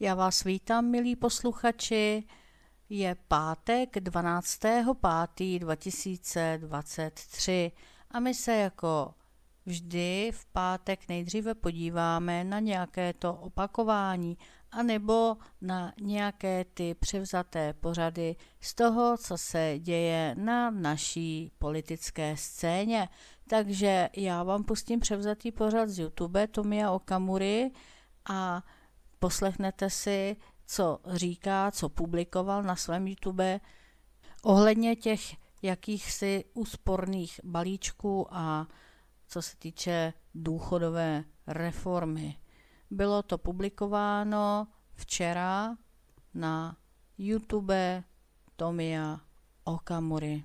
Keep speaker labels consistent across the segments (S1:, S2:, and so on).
S1: Já vás vítám, milí posluchači. Je pátek 12.5.2023 a my se jako vždy v pátek nejdříve podíváme na nějaké to opakování anebo na nějaké ty převzaté pořady z toho, co se děje na naší politické scéně. Takže já vám pustím převzatý pořad z YouTube Tomia Okamury a poslechnete si, co říká, co publikoval na svém YouTube ohledně těch jakýchsi úsporných balíčků a co se týče důchodové reformy. Bylo to publikováno včera na YouTube Tomia Okamury.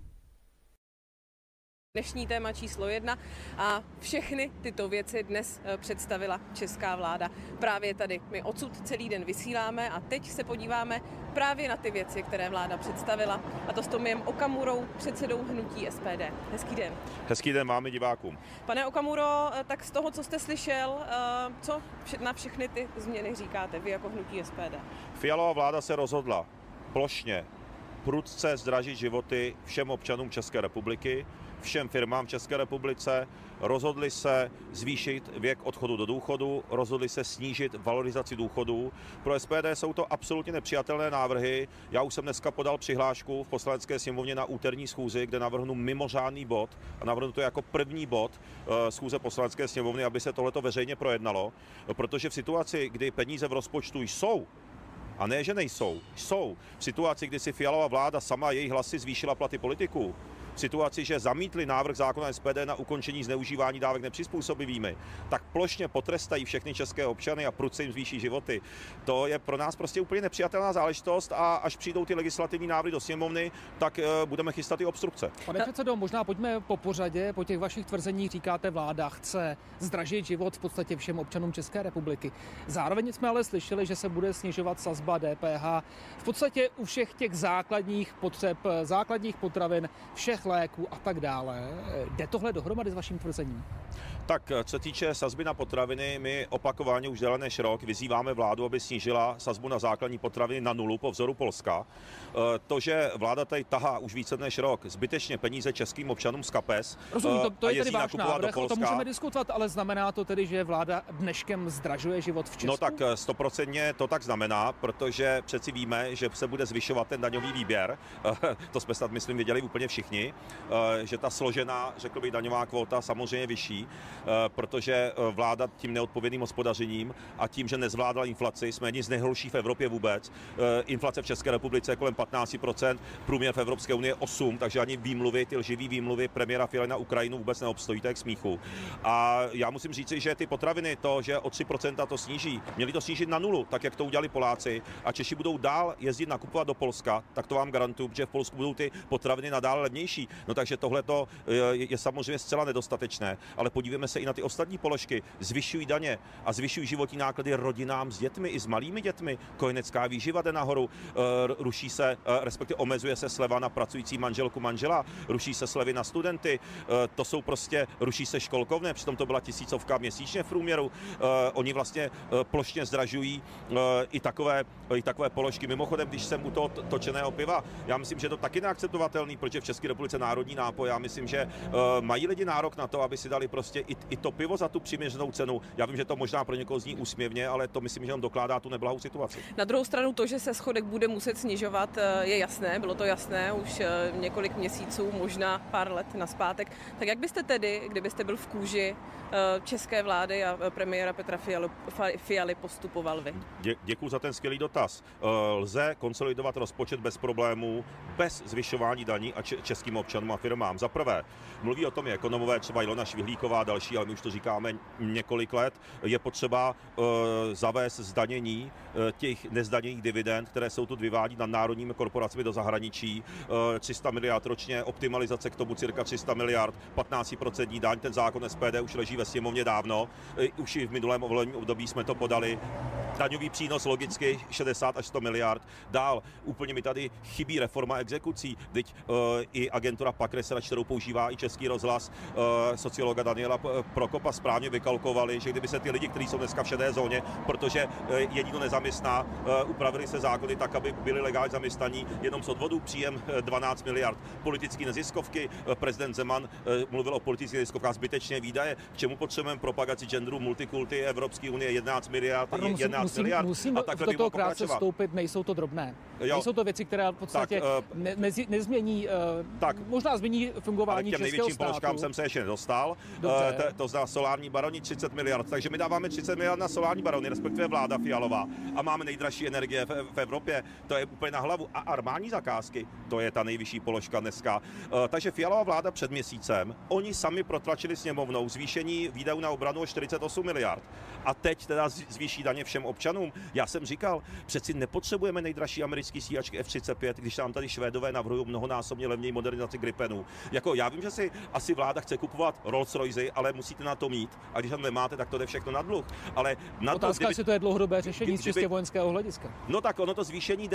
S2: Dnešní téma číslo 1 a všechny tyto věci dnes představila česká vláda. Právě tady my odsud celý den vysíláme a teď se podíváme právě na ty věci, které vláda představila. A to s Tomiem Okamurou, předsedou hnutí SPD. Hezký den.
S3: Hezký den máme divákům.
S2: Pane Okamuro, tak z toho, co jste slyšel, co na všechny ty změny říkáte vy jako hnutí SPD?
S3: Fialova vláda se rozhodla plošně prudce zdražit životy všem občanům České republiky, všem firmám v České republice, rozhodli se zvýšit věk odchodu do důchodu, rozhodli se snížit valorizaci důchodů. Pro SPD jsou to absolutně nepřijatelné návrhy. Já už jsem dneska podal přihlášku v Poslanecké sněmovně na úterní schůzi, kde navrhnu mimořádný bod a navrhnu to jako první bod schůze Poslanecké sněmovny, aby se tohleto veřejně projednalo, protože v situaci, kdy peníze v rozpočtu jsou, a ne, že nejsou, jsou. V situaci, kdy si Fialova vláda sama její hlasy zvýšila platy politiků, v situaci, že zamítli návrh zákona SPD na ukončení zneužívání dávek nepřizpůsobivými, tak plošně potrestají všechny české občany a prudce jim zvýší životy. To je pro nás prostě úplně nepřijatelná záležitost a až přijdou ty legislativní návrhy do sněmovny, tak budeme chystat i obstrukce.
S4: Pane předsedo, možná pojďme po pořadě, po těch vašich tvrzeních říkáte, vláda chce zdražit život v podstatě všem občanům České republiky. Zároveň jsme ale slyšeli, že se bude snižovat sazba DPH v podstatě u všech těch základních potřeb, základních potravin, všech léků a tak dále. Jde tohle dohromady s vaším tvrzením?
S3: Tak, co se týče sazby na potraviny, my opakovaně už déle než rok vyzýváme vládu, aby snížila sazbu na základní potraviny na nulu po vzoru Polska. To, že vláda tady tahá už více než rok zbytečně peníze českým občanům z kapes,
S4: rozumím, to je tedy váš návrh,
S3: do Polska,
S4: o tom můžeme diskutovat, ale znamená to tedy, že vláda dneškem zdražuje život v Česku?
S3: No tak 100% to tak znamená, protože přeci víme, že se bude zvyšovat ten daňový výběr. To jsme snad, myslím, věděli úplně všichni, že ta složená, řekl bych, daňová kvóta samozřejmě vyšší, protože vláda tím neodpovědným hospodařením a tím, že nezvládla inflaci, jsme jedni z nejhorších v Evropě vůbec. Inflace v České republice je kolem 15%, průměr v Evropské unii je 8%, takže ani výmluvy, ty lživý výmluvy premiéra Fialy na Ukrajinu vůbec neobstojí, tak k smíchu. A já musím říci, že ty potraviny, to, že o 3% to sníží, měli to snížit na nulu, tak jak to udělali Poláci, a Češi budou dál jezdit nakupovat do Polska, tak to vám garantuju, že v Polsku budou ty potraviny nadále levnější. No takže tohleto je samozřejmě zcela nedostatečné, ale podívejme se i na ty ostatní položky. Zvyšují daně a zvyšují životní náklady rodinám s dětmi i s malými dětmi. Kojenecká výživa jde nahoru, ruší se, respektive omezuje se sleva na pracující manželku manžela, ruší se slevy na studenty, to jsou prostě, ruší se školkovné, přitom to byla 1000 měsíčně v průměru. Oni vlastně plošně zdražují i takové položky. Mimochodem, když jsem u toho točeného piva, já myslím, že to taky neakceptovatelný, protože v České republice národní nápoj. Já myslím, že mají lidi nárok na to, aby si dali prostě i to pivo za tu přiměřenou cenu. Já vím, že to možná pro někoho zní úsměvně, ale to myslím, že nám dokládá tu neblahou situaci.
S2: Na druhou stranu to, že se schodek bude muset snižovat, je jasné, bylo to jasné už několik měsíců, možná pár let nazpátek. Tak jak byste tedy, kdybyste byl v kůži české vlády a premiéra Petra Fialy postupoval vy?
S3: Děkuji za ten skvělý dotaz. Lze konsolidovat rozpočet bez problémů, bez zvyšování daní a českým občanům a firmám. Za prvé, mluví o tom i ekonomové, třeba Ilona Švihlíková a další, ale my už to říkáme několik let, je potřeba zavést zdanění těch nezdaněných dividend, které jsou tu vyvádí nad národními korporacemi do zahraničí, 300 miliard ročně, optimalizace k tomu cirka 300 miliard, 15% daň, ten zákon SPD už leží ve sněmovně dávno, už i v minulém volebním období jsme to podali. Daňový přínos logicky 60 až 100 miliard. Dál úplně mi tady chybí reforma exekucí. Teď i agentura PAK, kterou používá i Český rozhlas, sociologa Daniela Prokopa správně vykalkovali, že kdyby se ty lidi, kteří jsou dneska v šedé zóně, protože je nikdo nezaměstná, upravili se zákony tak, aby byli legálně zaměstnaní jenom z odvodu, příjem 12 miliard. Politické neziskovky, prezident Zeman mluvil o politických neziskovkách, zbytečně výdaje. K čemu potřebujeme propagaci genderu, multikulty, Evropské unie 11 miliard, 11 miliard.
S4: Musím
S3: a takhle
S4: do toho krátce vstoupit, nejsou to drobné. Nejsou to věci, které v podstatě nezmění, možná změní fungování českého státu.
S3: K těm největším položkám jsem se ještě nedostal. To znamená solární baroni 30 miliard, takže my dáváme 30 miliard na solární barony, respektive vláda Fialová, a máme nejdražší energie v Evropě. To je úplně na hlavu. A armádní zakázky, to je ta nejvyšší položka dneska. Takže Fialová vláda před měsícem, oni sami protlačili sněmovnou zvýšení výdajů na obranu o 48 miliard. A teď teda zvýší daně všem občanům. Já jsem říkal, přeci nepotřebujeme nejdražší americký stíhačky F-35, když nám tady Švédové navrhují mnohonásobně levněji modernizaci Gripenů. Jako já vím, že si asi vláda chce kupovat Rolls-Royce, ale musíte na to mít. A když tam nemáte, tak to jde všechno na dluh. Ale na
S4: otázka, jestli to je dlouhodobé řešení z čistě vojenského hlediska.
S3: No tak ono to zvýšení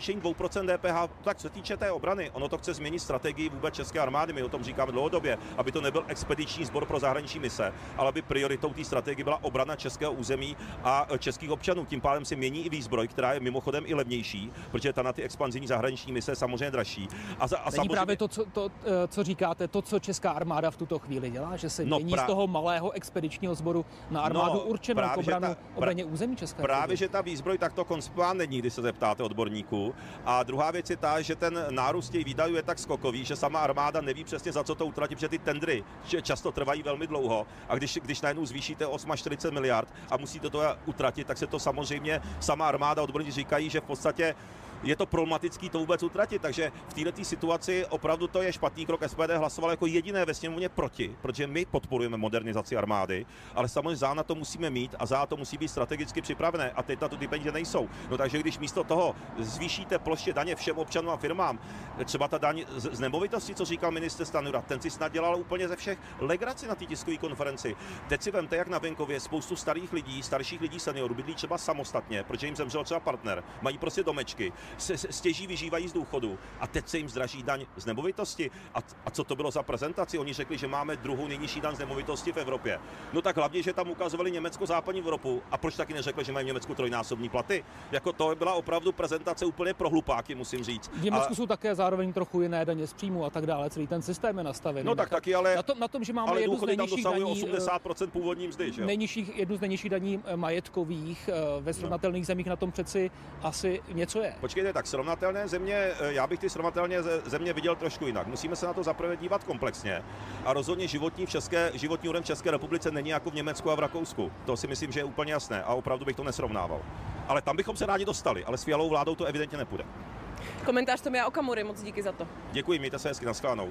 S3: 2% DPH, tak co se týče té obrany, ono to chce změnit strategii vůbec české armády, my o tom říkáme dlouhodobě, aby to nebyl expediční sbor pro zahraniční mise, ale aby prioritou té strategie byla obrana českého území a českých občanů. Tím pádem se mění i výzbroj, která je mimochodem i levnější, protože ta na ty expanzivní zahraniční mise je samozřejmě dražší.
S4: A samozřejmě právě to, co říkáte, to, co česká armáda v tuto chvíli dělá, že se mění z toho malého expedičního sboru na armádu určenou k obraně území České republiky.
S3: Právě, že ta výzbroj takto koncipová není, když se zeptáte odborníků. A druhá věc je ta, že ten nárůst těch výdajů je tak skokový, že sama armáda neví přesně, za co to utratit, protože ty tendry často trvají velmi dlouho. A když najednou zvýšíte 48 miliard a musíte to utratit, tak se to samozřejmě sama armáda, odborníci říkají, že v podstatě je to problematický to vůbec utratit, takže v této situaci opravdu to je špatný krok. SPD hlasoval jako jediné ve sněmovně proti, protože my podporujeme modernizaci armády, ale samozřejmě za na to musíme mít a za to musí být strategicky připravené a teď na to ty peníze nejsou. No takže když místo toho zvýšíte plošně daně všem občanům a firmám, třeba ta daň z nemovitosti, co říkal ministr Stanjura, ten si snad dělal úplně ze všech legraci na té tiskové konferenci. Teď si vemte, jak na venkově spoustu starších lidí seniorů bydlí třeba samostatně, protože jim zemřel třeba partner, mají prostě domečky, stěží vyžívají z důchodu a teď se jim zdraží daň z nemovitosti. A co to bylo za prezentaci? Oni řekli, že máme druhou nejnižší daň z nemovitosti v Evropě. No tak hlavně, že tam ukazovali Německo-západní Evropu. A proč taky neřekli, že mají v Německu trojnásobní platy? Jako to byla opravdu prezentace úplně pro hlupáky, musím říct.
S4: V Německu jsou také zároveň trochu jiné daně z příjmu a tak dále. Celý ten systém je nastavený.
S3: No tak taky, ale
S4: na tom, že máme jednu z nejnižších daní
S3: 80% původní mzdy, že jo?
S4: Jednu z nejnižších daní majetkových ve srovnatelných zemích, na tom přeci asi něco je.
S3: Počkejte, tak srovnatelné země, já bych ty srovnatelné země viděl trošku jinak. Musíme se na to zaprvé dívat komplexně. A rozhodně životní úroveň v České republice není jako v Německu a v Rakousku. To si myslím, že je úplně jasné a opravdu bych to nesrovnával. Ale tam bychom se rádi dostali, ale s Fialovou vládou to evidentně nepůjde.
S2: Komentář Tomia Okamury, moc díky za to.
S3: Děkuji, mějte se hezky, nashledanou.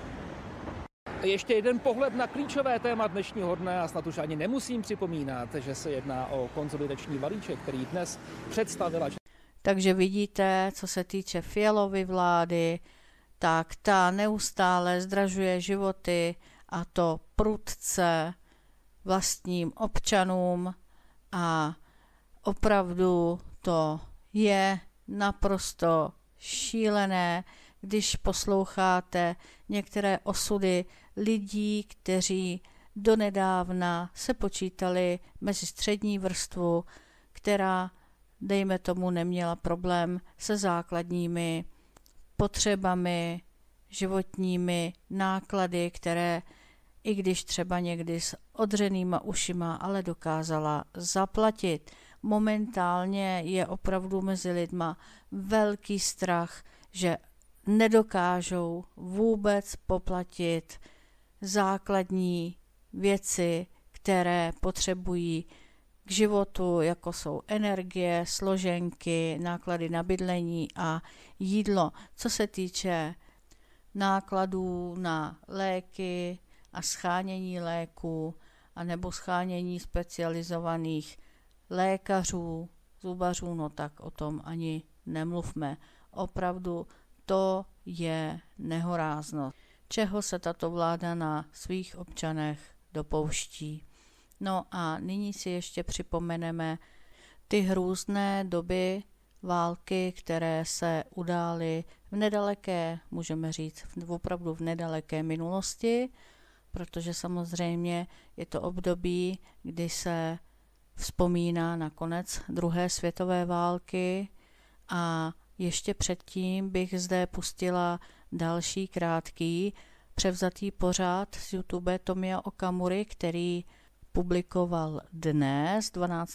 S4: Ještě jeden pohled na klíčové téma dnešního dne a snad už ani nemusím připomínat, že se jedná o konsolidační balíček, který dnes představila.
S1: Takže vidíte, co se týče Fialovy vlády, tak ta neustále zdražuje životy a to prudce vlastním občanům a opravdu to je naprosto šílené, když posloucháte některé osudy lidí, kteří donedávna se počítali mezi střední vrstvu, která dejme tomu neměla problém se základními potřebami, životními náklady, které i když třeba někdy s odřenýma ušima, ale dokázala zaplatit. Momentálně je opravdu mezi lidma velký strach, že nedokážou vůbec poplatit základní věci, které potřebují k životu, jako jsou energie, složenky, náklady na bydlení a jídlo. Co se týče nákladů na léky a schánění léků, anebo schánění specializovaných lékařů, zubařů, no tak o tom ani nemluvme. Opravdu to je nehoráznost. Čeho se tato vláda na svých občanech dopouští. No a nyní si ještě připomeneme ty hrůzné doby války, které se udály v nedaleké, můžeme říct, opravdu v nedaleké minulosti, protože samozřejmě je to období, kdy se vzpomíná na konec druhé světové války a ještě předtím bych zde pustila další krátký převzatý pořad z YouTube Tomia Okamury, který publikoval dnes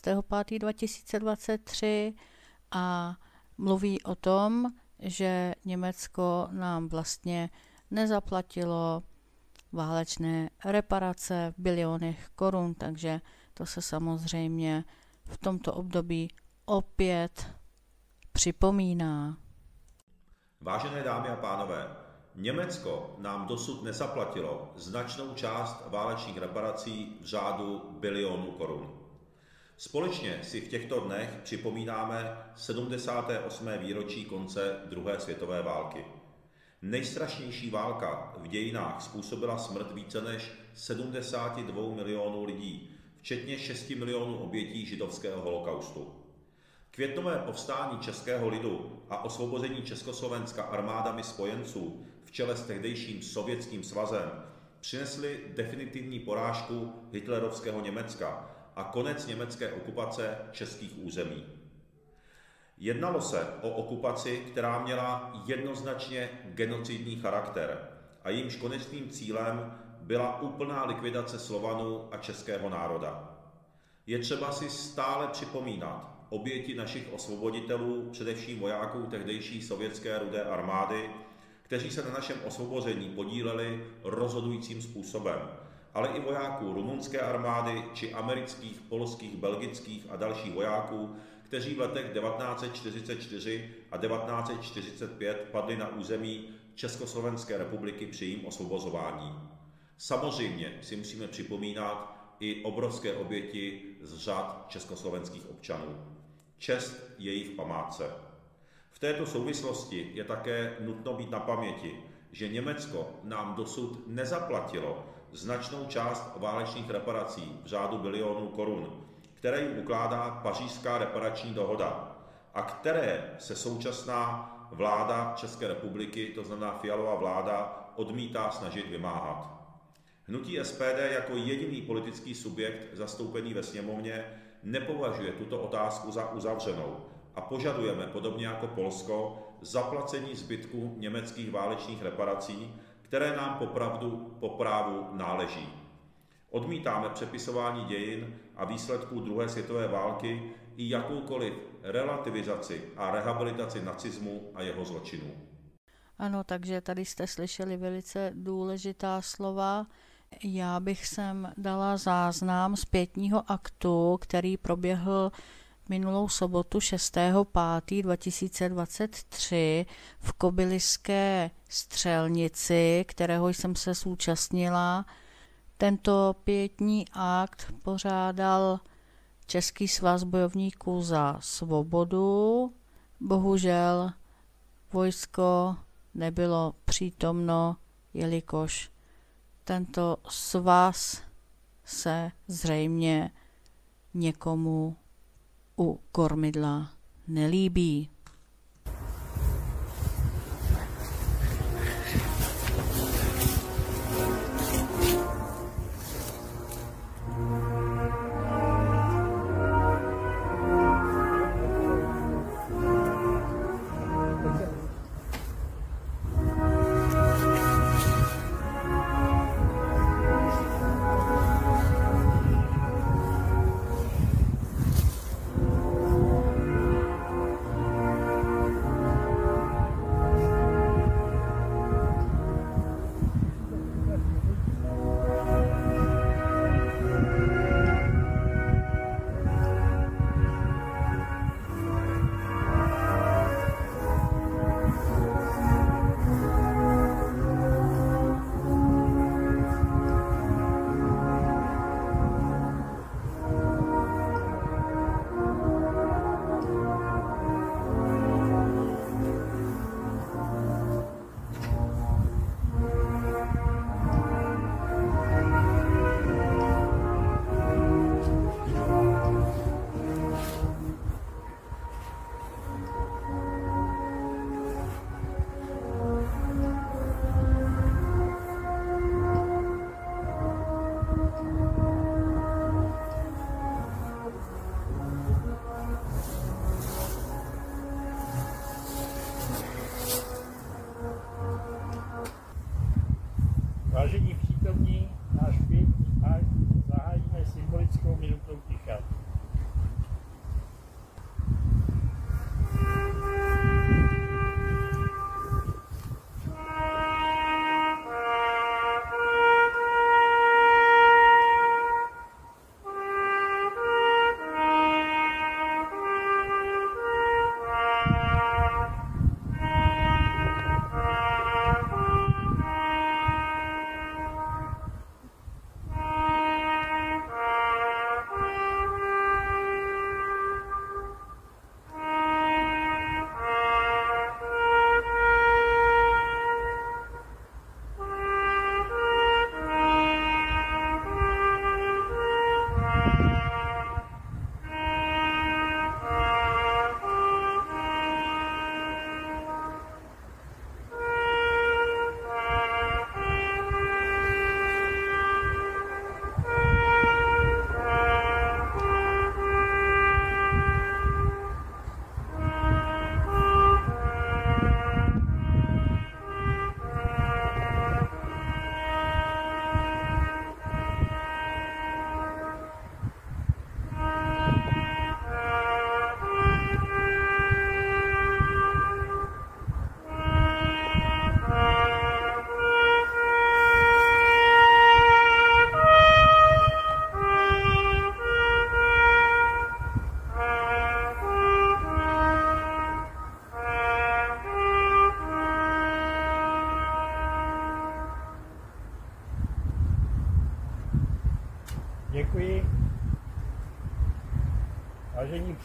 S1: 12.5.2023 a mluví o tom, že Německo nám vlastně nezaplatilo válečné reparace v bilionech korun, takže to se samozřejmě v tomto období opět připomíná.
S3: Vážené dámy a pánové, Německo nám dosud nezaplatilo značnou část válečných reparací v řádu bilionů korun. Společně si v těchto dnech připomínáme 78. výročí konce druhé světové války. Nejstrašnější válka v dějinách způsobila smrt více než 72 milionů lidí, včetně 6 milionů obětí židovského holokaustu. Květnové povstání českého lidu a osvobození Československa armádami spojenců v čele s tehdejším Sovětským svazem přinesly definitivní porážku hitlerovského Německa a konec německé okupace českých území. Jednalo se o okupaci, která měla jednoznačně genocidní charakter a jejímž konečným cílem byla úplná likvidace Slovanů a českého národa. Je třeba si stále připomínat oběti našich osvoboditelů, především vojáků tehdejší sovětské Rudé armády, kteří se na našem osvobození podíleli rozhodujícím způsobem, ale i vojáků rumunské armády či amerických, polských, belgických a dalších vojáků, kteří v letech 1944 a 1945 padli na území Československé republiky při jejím osvobozování. Samozřejmě si musíme připomínat i obrovské oběti z řad československých občanů. Čest jejich památce. V této souvislosti je také nutno být na paměti, že Německo nám dosud nezaplatilo značnou část válečných reparací v řádu bilionů korun, které jim ukládá Pařížská reparační dohoda a které se současná vláda České republiky, to znamená Fialova vláda, odmítá snažit vymáhat. Hnutí SPD jako jediný politický subjekt zastoupený ve sněmovně nepovažuje tuto otázku za uzavřenou a požadujeme, podobně jako Polsko, zaplacení zbytku německých válečných reparací, které nám po právu náleží. Odmítáme přepisování dějin a výsledků druhé světové války i jakoukoliv relativizaci a rehabilitaci nacismu a jeho zločinů.
S1: Ano, takže tady jste slyšeli velice důležitá slova. Já bych sem dala záznam z pietního aktu, který proběhl minulou sobotu 6.5.2023 v Kobyliské střelnici, kterého jsem se zúčastnila. Tento pietní akt pořádal Český svaz bojovníků za svobodu. Bohužel vojsko nebylo přítomno, jelikož tento svaz se zřejmě někomu u kormidla nelíbí.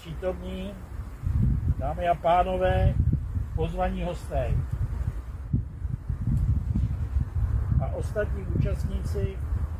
S5: přítomní, dámy a pánové, pozvaní hosté a ostatní účastníci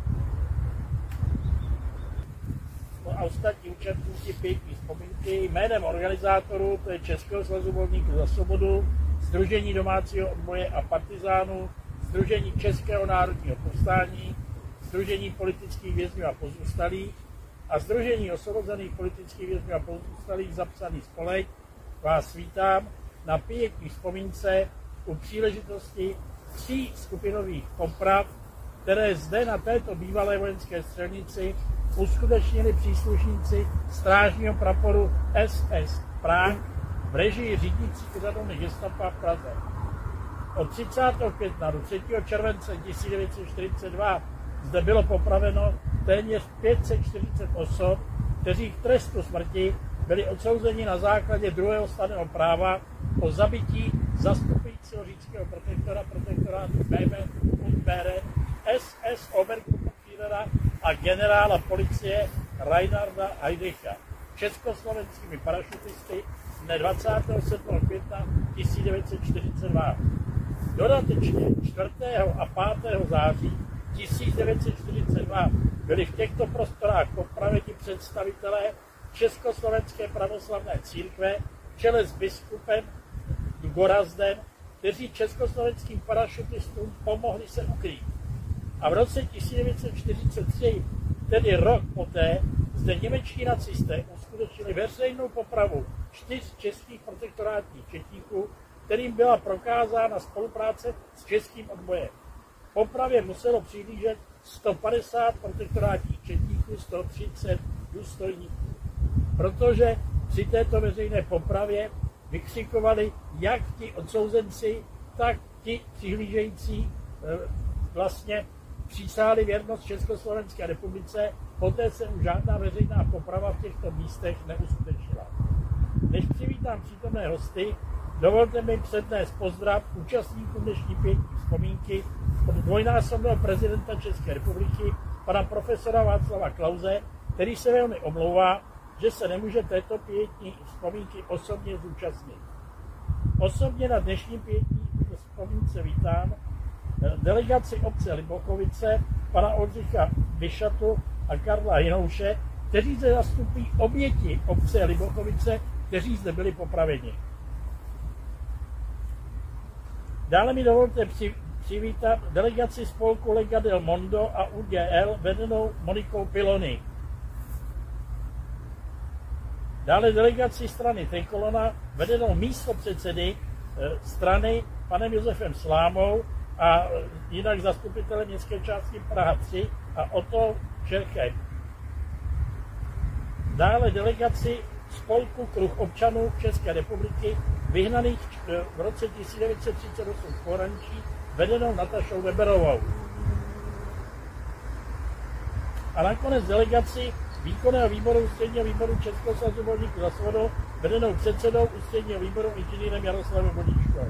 S5: pěkný vzpomínky jménem organizátorů, to je Českého svazu bojovníků za svobodu, Sdružení domácího odboje a partizánů, Sdružení Českého národního povstání, Sdružení politických vězňů a pozůstalých a Sdružení osvobozených politických vězňů a pozůstalých zapsaný spolek vás vítám na pietní vzpomínce u příležitosti 3 skupinových poprav, které zde na této bývalé vojenské střelnici uskutečnili příslušníci strážního praporu SS Prague v režii řídící úřadovny gestapa v Praze. Od 30. května do 3. července 1942 zde bylo popraveno téměř 540 osob, kteří k trestu smrti byli odsouzeni na základě druhého stanného práva o zabití zastupujícího říšského protektorátu Böhmen und Mähren, SS Obergruppenführera a generála policie Reinharda Heydricha československými parašutisty dne 27. května 1942. Dodatečně 4. a 5. září 1942 byli v těchto prostorách popraveni představitelé Československé pravoslavné církve v čele s biskupem Gorazdem, kteří československým parašutistům pomohli se ukrýt. A v roce 1943, tedy rok poté, zde němečtí nacisté uskutečnili veřejnou popravu 4 českých protektorátních četníků, kterým byla prokázána spolupráce s českým odbojem. Popravě muselo přihlížet 150 protektorátních četníků, 130 důstojníků. Protože při této veřejné popravě vykřikovali jak ti odsouzenci, tak ti přihlížející vlastně přísáhli věrnost Československé republice, poté se už žádná veřejná poprava v těchto místech neuskutečnila. Než přivítám přítomné hosty, dovolte mi přednést pozdrav účastníkům dnešní pietní vzpomínky od dvojnásobného prezidenta České republiky, pana profesora Václava Klause, který se velmi omlouvá, že se nemůže této pietní vzpomínky osobně zúčastnit. Osobně na dnešní pietní vzpomínce vítám delegaci obce Libochovice, pana Oldřicha Vyšatu a Karla Hinouše, kteří zde zastupují oběti obce Libochovice, kteří zde byli popraveni. Dále mi dovolte přivítat delegaci spolku Lega del Mondo a UGL vedenou Monikou Pilony. Dále delegaci strany Trikolona vedenou místopředsedy strany panem Josefem Slámou a jinak zastupitelem městské části Praha 3 a Otto Čerchem. Dále delegaci spolku Kruh občanů České republiky vyhnaných v roce 1938 v pohraničí vedenou Natašou Weberovou. A nakonec delegaci výkonného výboru Ústředního výboru Českého svazu bojovníků za svobodu vedenou předsedou Ústředního výboru inženýrem Jaroslavem Vodičkou.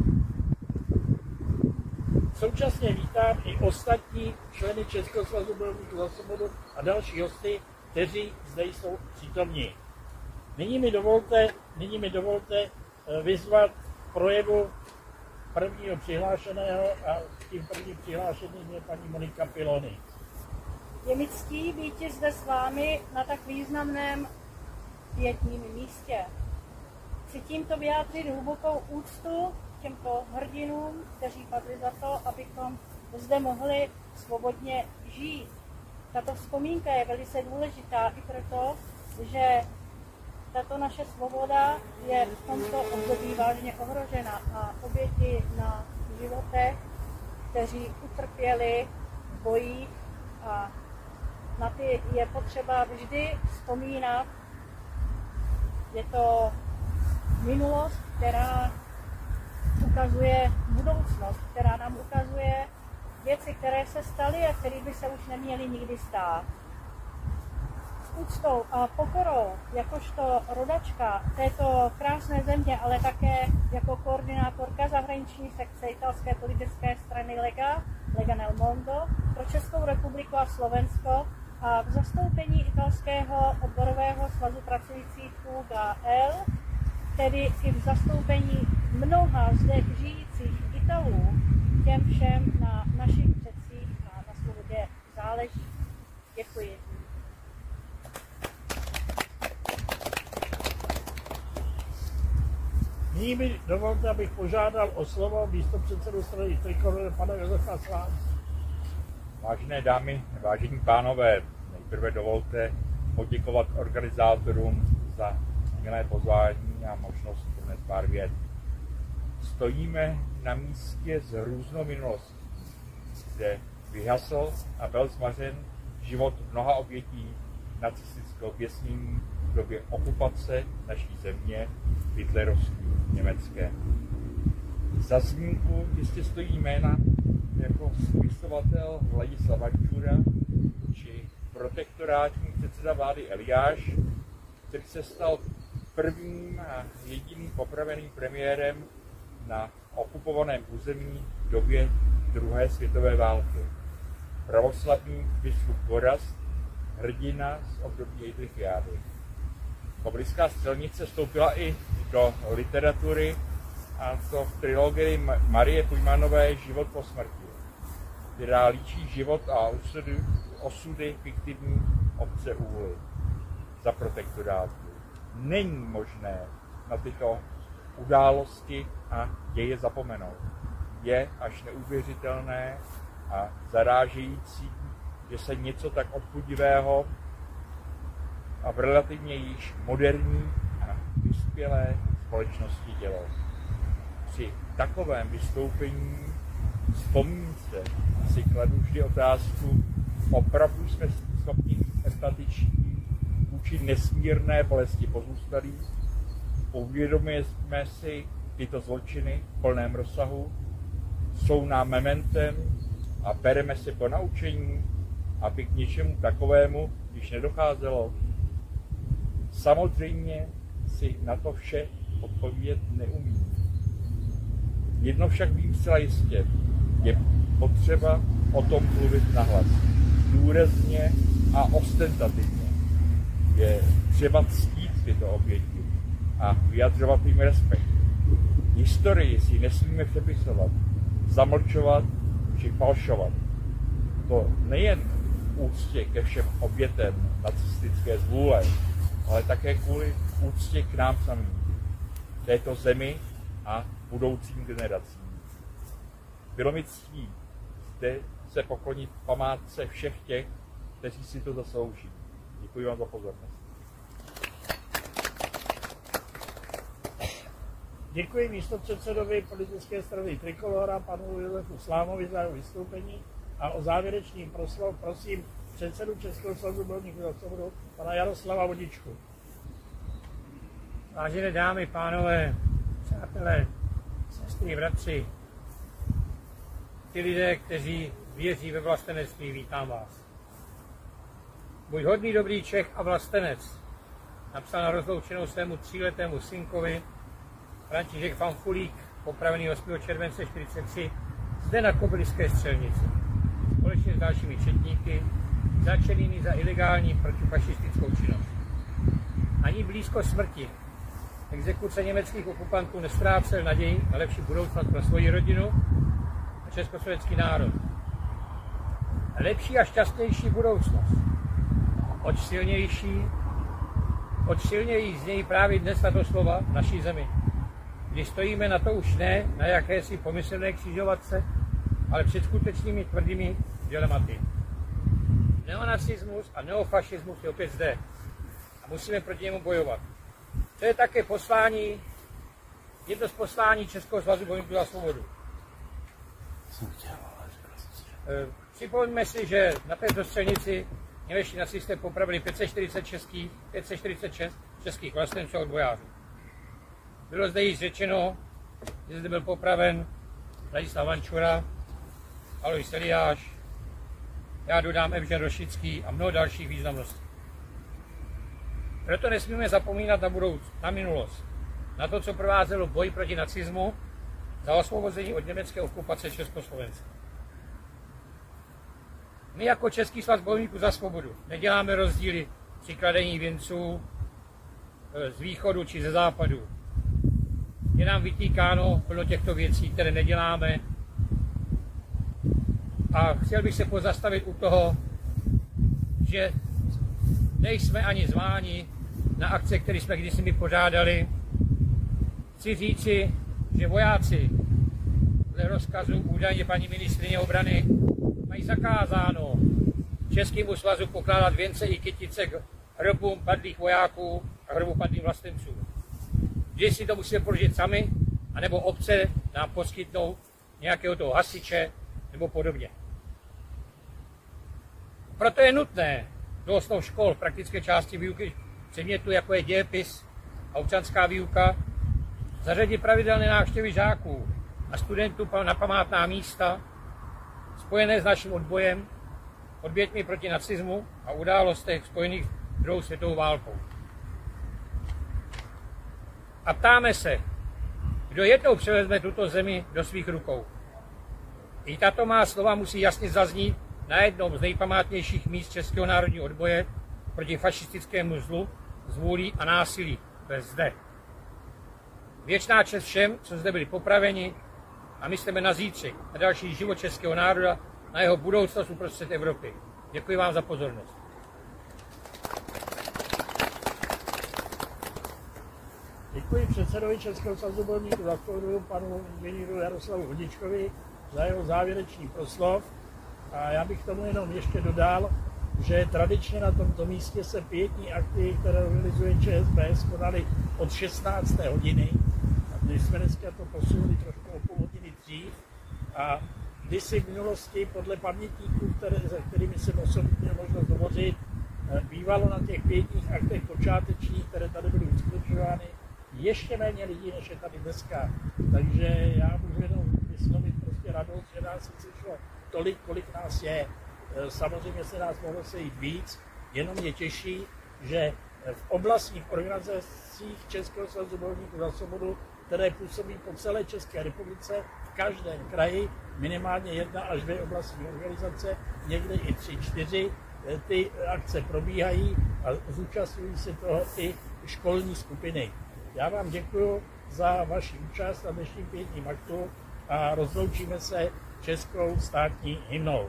S5: Současně vítám i ostatní členy Českého svazu bojovníků za svobodu a další hosty, kteří zde jsou přítomní. Nyní mi dovolte vyzvat projevu prvního přihlášeného a tím prvním přihlášeným je paní Monika Pilony.
S6: Je mi ctí být zde s vámi na tak významném pietním místě. Chci tímto vyjádřit hlubokou úctu těmto hrdinům, kteří padli za to, abychom zde mohli svobodně žít. Tato vzpomínka je velice důležitá i proto, že tato naše svoboda je v tomto období vážně ohrožena a oběti na životech, kteří utrpěli v bojích a na ty je potřeba vždy vzpomínat. Je to minulost, která ukazuje budoucnost, která nám ukazuje věci, které se staly a které by se už neměly nikdy stát. S úctou a pokorou, jakožto rodačka této krásné země, ale také jako koordinátorka zahraniční sekce italské politické strany Lega del Mondo pro Českou republiku a Slovensko, a v zastoupení italského odborového svazu pracujících UGL, tedy i v zastoupení mnoha zde žijících Italů, těm všem na našich předcích a na svobodě záleží. Děkuji.
S5: Nyní mi dovolte, abych požádal o slovo místopředsedu strany Trikolóra pana Josefa Slámu.
S7: Vážené dámy, vážení pánové, nejprve dovolte poděkovat organizátorům za milé pozvání a možnost pronést pár vět. Stojíme na místě s různou minulostí, kde vyhasl a byl zmařen život mnoha obětí nacistického věznění v době okupace naší země hitlerovským Německé. Za zmínku jistě stojí jména jako spisovatel Ladislav Vančura či protektorátní předseda vlády Eliáš, který se stal prvním a jediným popraveným premiérem na okupovaném území v době druhé světové války. Pravoslavný biskup Gorazd, hrdina z období Heydrichiády. Kobliská střelnice vstoupila i do literatury, a to v trilogii Marie Pujmanové Život po smrti, která líčí život a osudy fiktivní obce Úly za protektorátu. Není možné na tyto události a děje zapomenout. Je až neuvěřitelné a zarážející, že se něco tak odpudivého a v relativně již moderní a vyspělé společnosti dělo. Při takovém vystoupení vzpomínce si kladu vždy otázku, opravdu jsme schopni empatičtí vůči nesmírné bolesti pozůstalých, uvědomujeme si tyto zločiny v plném rozsahu, jsou nám mementem a bereme si po naučení, aby k něčemu takovému již nedocházelo. Samozřejmě si na to vše odpovědět neumím. Jedno však vím zcela jistě, je potřeba o tom mluvit nahlas, důrazně a ostentativně. Je třeba ctít tyto oběti a vyjadřovat jim respekt. Historii si nesmíme přepisovat, zamlčovat či falšovat. To nejen v úctě ke všem obětem nacistické zvůle, ale také kvůli úctě k nám samým, této zemi a budoucím generacím. Bylo mi ctí zde se poklonit památce všech těch, kteří si to zaslouží. Děkuji vám za pozornost.
S5: Děkuji místopředsedovi politické strany Trikolóra, panu Josefu Slámovi, za jeho vystoupení a o závěrečný proslov prosím předsedu Českého svazu bojovníků za svobodu, pana Jaroslava Vodičku.
S8: Vážené dámy, pánové, přátelé, sestry, bratři, ty lidé, kteří věří ve vlastenectví, vítám vás. Buď hodný, dobrý Čech a vlastenec, napsal na rozloučenou svému 3letému synkovi František Fanfulík, popravený 8. července 1943, zde na Kobyliské střelnici, společně s dalšími četníky, začenými za ilegální protifašistickou činnost. Ani blízko smrti, exekuce německých okupantů nestrácel naději na lepší budoucnost pro svoji rodinu a československý národ. Lepší a šťastnější budoucnost. Oč silněji znějí právě dnes tato slova v naší zemi, kdy stojíme na to už ne na jakési pomyslné křižovatce, ale před skutečnými tvrdými dilematy. Neonacismus a neofašismus je opět zde a musíme proti němu bojovat. To je také poslání, jedno z poslání Českého svazu bojovníků za svobodu. Připomeňme si, že na této střelnici němečtí nacisté popravili 546 českých vlastenců a odbojářů. Bylo zde již řečeno, že zde byl popraven Ladislav Vančura, Alois Eliáš, já dodám Evžen Rošický a mnoho dalších významností. Proto nesmíme zapomínat na minulost, na to, co provázelo boj proti nacismu za osvobození od německé okupace Československa. My jako Český svaz bojovníků za svobodu neděláme rozdíly při kladení věnců z východu či ze západu. Je nám vytýkáno plno těchto věcí, které neděláme. A chtěl bych se pozastavit u toho, že nejsme ani zváni na akce, které jsme kdysi mi pořádali. Chci říci, že vojáci dle rozkazu údajně paní ministryně obrany mají zakázáno Českému svazu pokládat věnce i kytice k hrobům padlých vojáků a hrobu padlých vlastenců. Vždy si to musíme položit sami, anebo obce nám poskytnou nějakého toho hasiče nebo podobně. Proto je nutné do osnov škol v praktické části výuky předmětu, jako je dějepis a občanská výuka, zařadit pravidelné návštěvy žáků a studentů na památná místa spojené s naším odbojem, odběťmi proti nacismu a událostech spojených s druhou světovou válkou. A ptáme se, kdo jednou převezme tuto zemi do svých rukou. I tato má slova musí jasně zaznít na jednom z nejpamátnějších míst českého národního odboje proti fašistickému zlu, zvůlí a násilí. To je zde. Věčná čest všem, co zde byli popraveni, a myslíme na zítřek, na další život českého národa, na jeho budoucnost uprostřed Evropy. Děkuji vám za pozornost.
S5: Děkuji předsedovi Českého svazu bojovníků za svobodu, panu inženýru Jaroslavu Hodičkovi, za jeho závěrečný proslov. A já bych tomu jenom ještě dodal, že tradičně na tomto místě se pietní akty, které organizuje ČSB, konaly od 16. hodiny. A my jsme dneska to posunuli trošku o půl hodiny dřív. A kdysi v minulosti podle pamětníků, se kterými jsem osobně měl možnost hovořit, bývalo na těch pietních aktech počátečních, které tady byly uskutečňovány, ještě méně lidí, než je tady dneska. Takže já můžu jenom vyslovit prostě radost, že nás se sešlo tolik, kolik nás je. Samozřejmě se nás mohlo sejít víc, jenom mě těší, že v oblastních organizacích Českého svazu bojovníků za svobodu, které působí po celé České republice, v každém kraji minimálně 1 až 2 oblastní organizace, někde i 3, 4, ty akce probíhají a zúčastňují se toho i školní skupiny. Já vám děkuji za vaši účast na dnešním pietním aktu a rozloučíme se českou státní hymnou.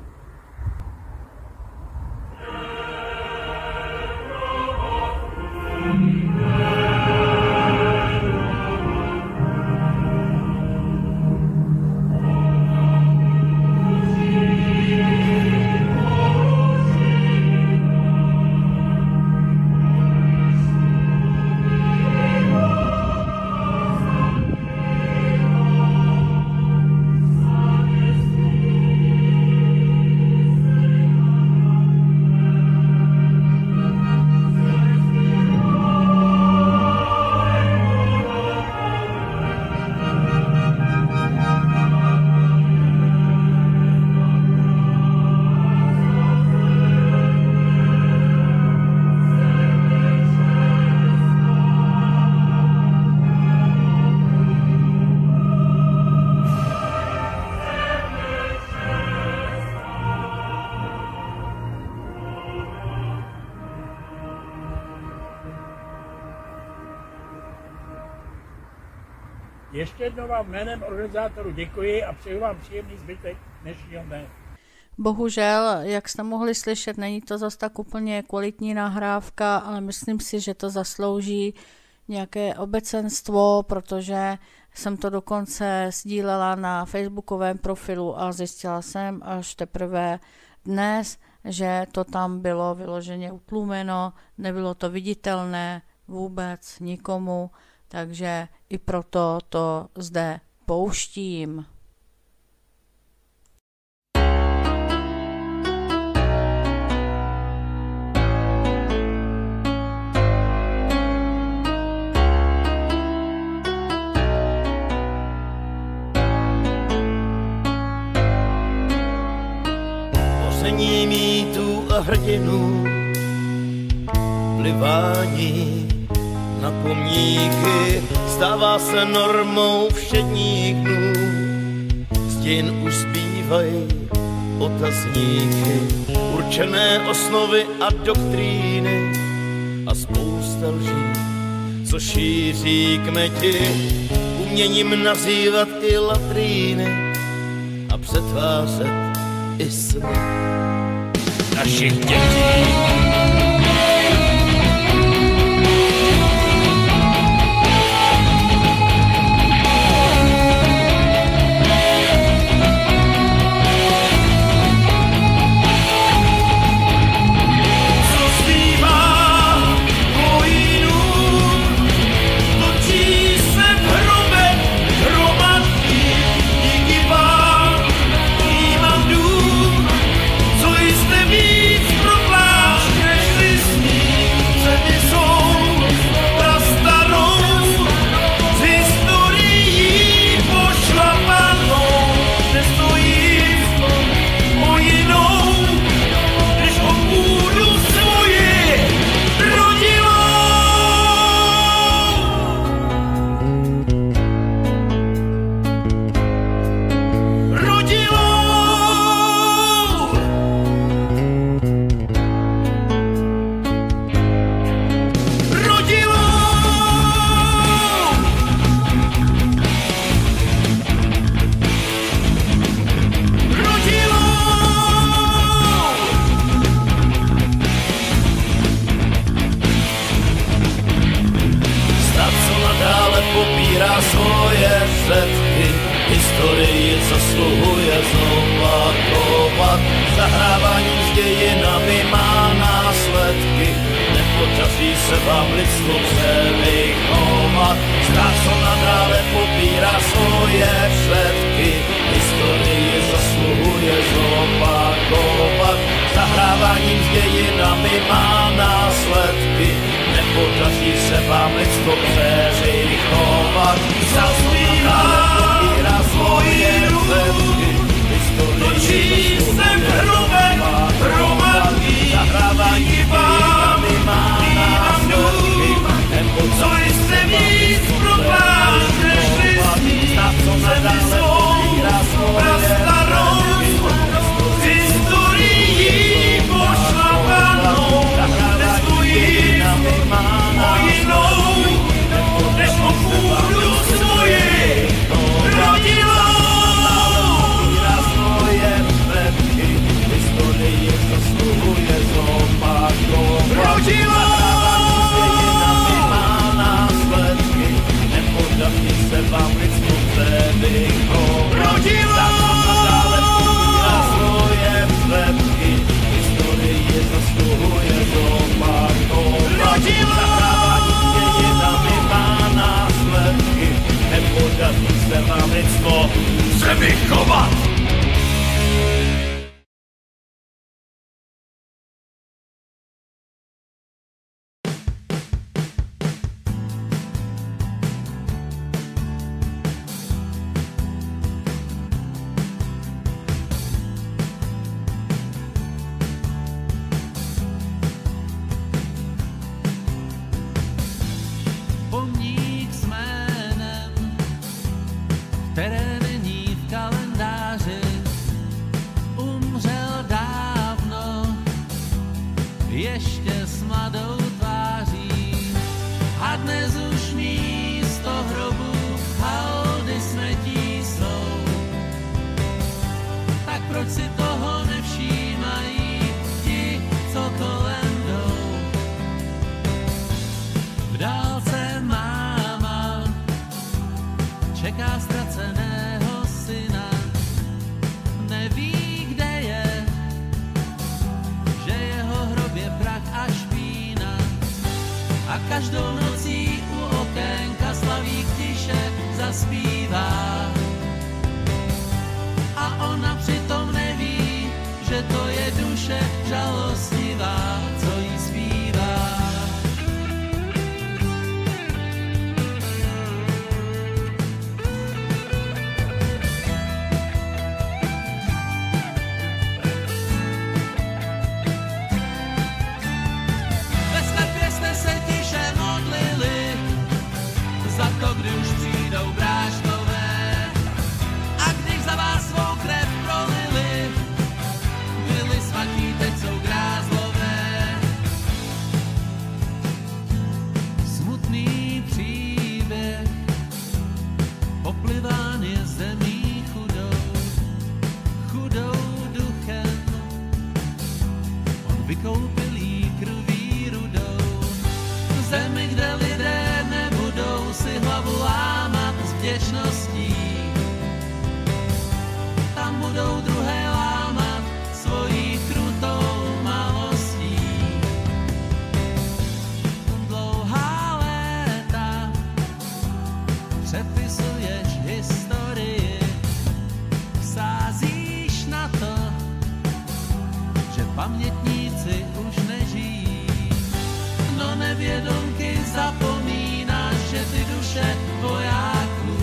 S5: Ještě jednou vám jménem organizátorů děkuji a přeju vám příjemný zbytek dnešního dne.
S1: Bohužel, jak jste mohli slyšet, není to zas tak úplně kvalitní nahrávka, ale myslím si, že to zaslouží nějaké obecenstvo, protože jsem to dokonce sdílela na facebookovém profilu a zjistila jsem až teprve dnes, že to tam bylo vyloženě utlumeno, nebylo to viditelné vůbec nikomu, takže i proto to zde pouštím.
S9: Hoření mýtů a hrdinů, plivání na pomníky stává se normou všedních dnů. Z dějin už zbývají otazníky, určené osnovy a doktríny a spousta lží, co šíří kmeti, uměním nazývat i latríny a přetvářet i sny našich dětí. Historii zasluhuje zopakovat, zahráváním s dějinami má následky. Nepodaří se vám lidstvo převychovat, stát, co nadále popírá svoje předky. Historii zasluhuje zopakovat, zahráváním s dějinami má následky. Nepodaří se vám lidstvo převychovat, stát, co nadále popírá svoje předky. Točí se hrubek hromadný, zahrávání dějinami má následky. Co jste víc problém, než listí, zemi svou prastarou, historií pošlapanou, nestojí o jinou, než o půdu svoji rodilou. Historie zasluhuje zopakovat, dějinami má následky. Nepodaří se vám lidstvo převychovat, nadále popírá svoje předky. Historie zasluhuje zopakovat, zahrávání dějinami má následky. Nepodaří se vám lidstvo převychovat.
S10: Které není v kalendáři, umřel dávno, ještě s mladou tváří. A dnes už místo hrobu haldy smetí jsou. Tak proč si toho nevšímají ti, co kolem jdou? V dálce máma čeká ztraceného syna, neví, kde je, že jeho hrob je prach a špína. A každou nocí u okénka slavík tiše zaspívá. A ona přitom neví, že to je duše žalostivá, co jí zpívá. přepisuješ historii, sázíš na to, že pamětníci už nežijí. No nevědomky zapomínáš, že ty duše vojáků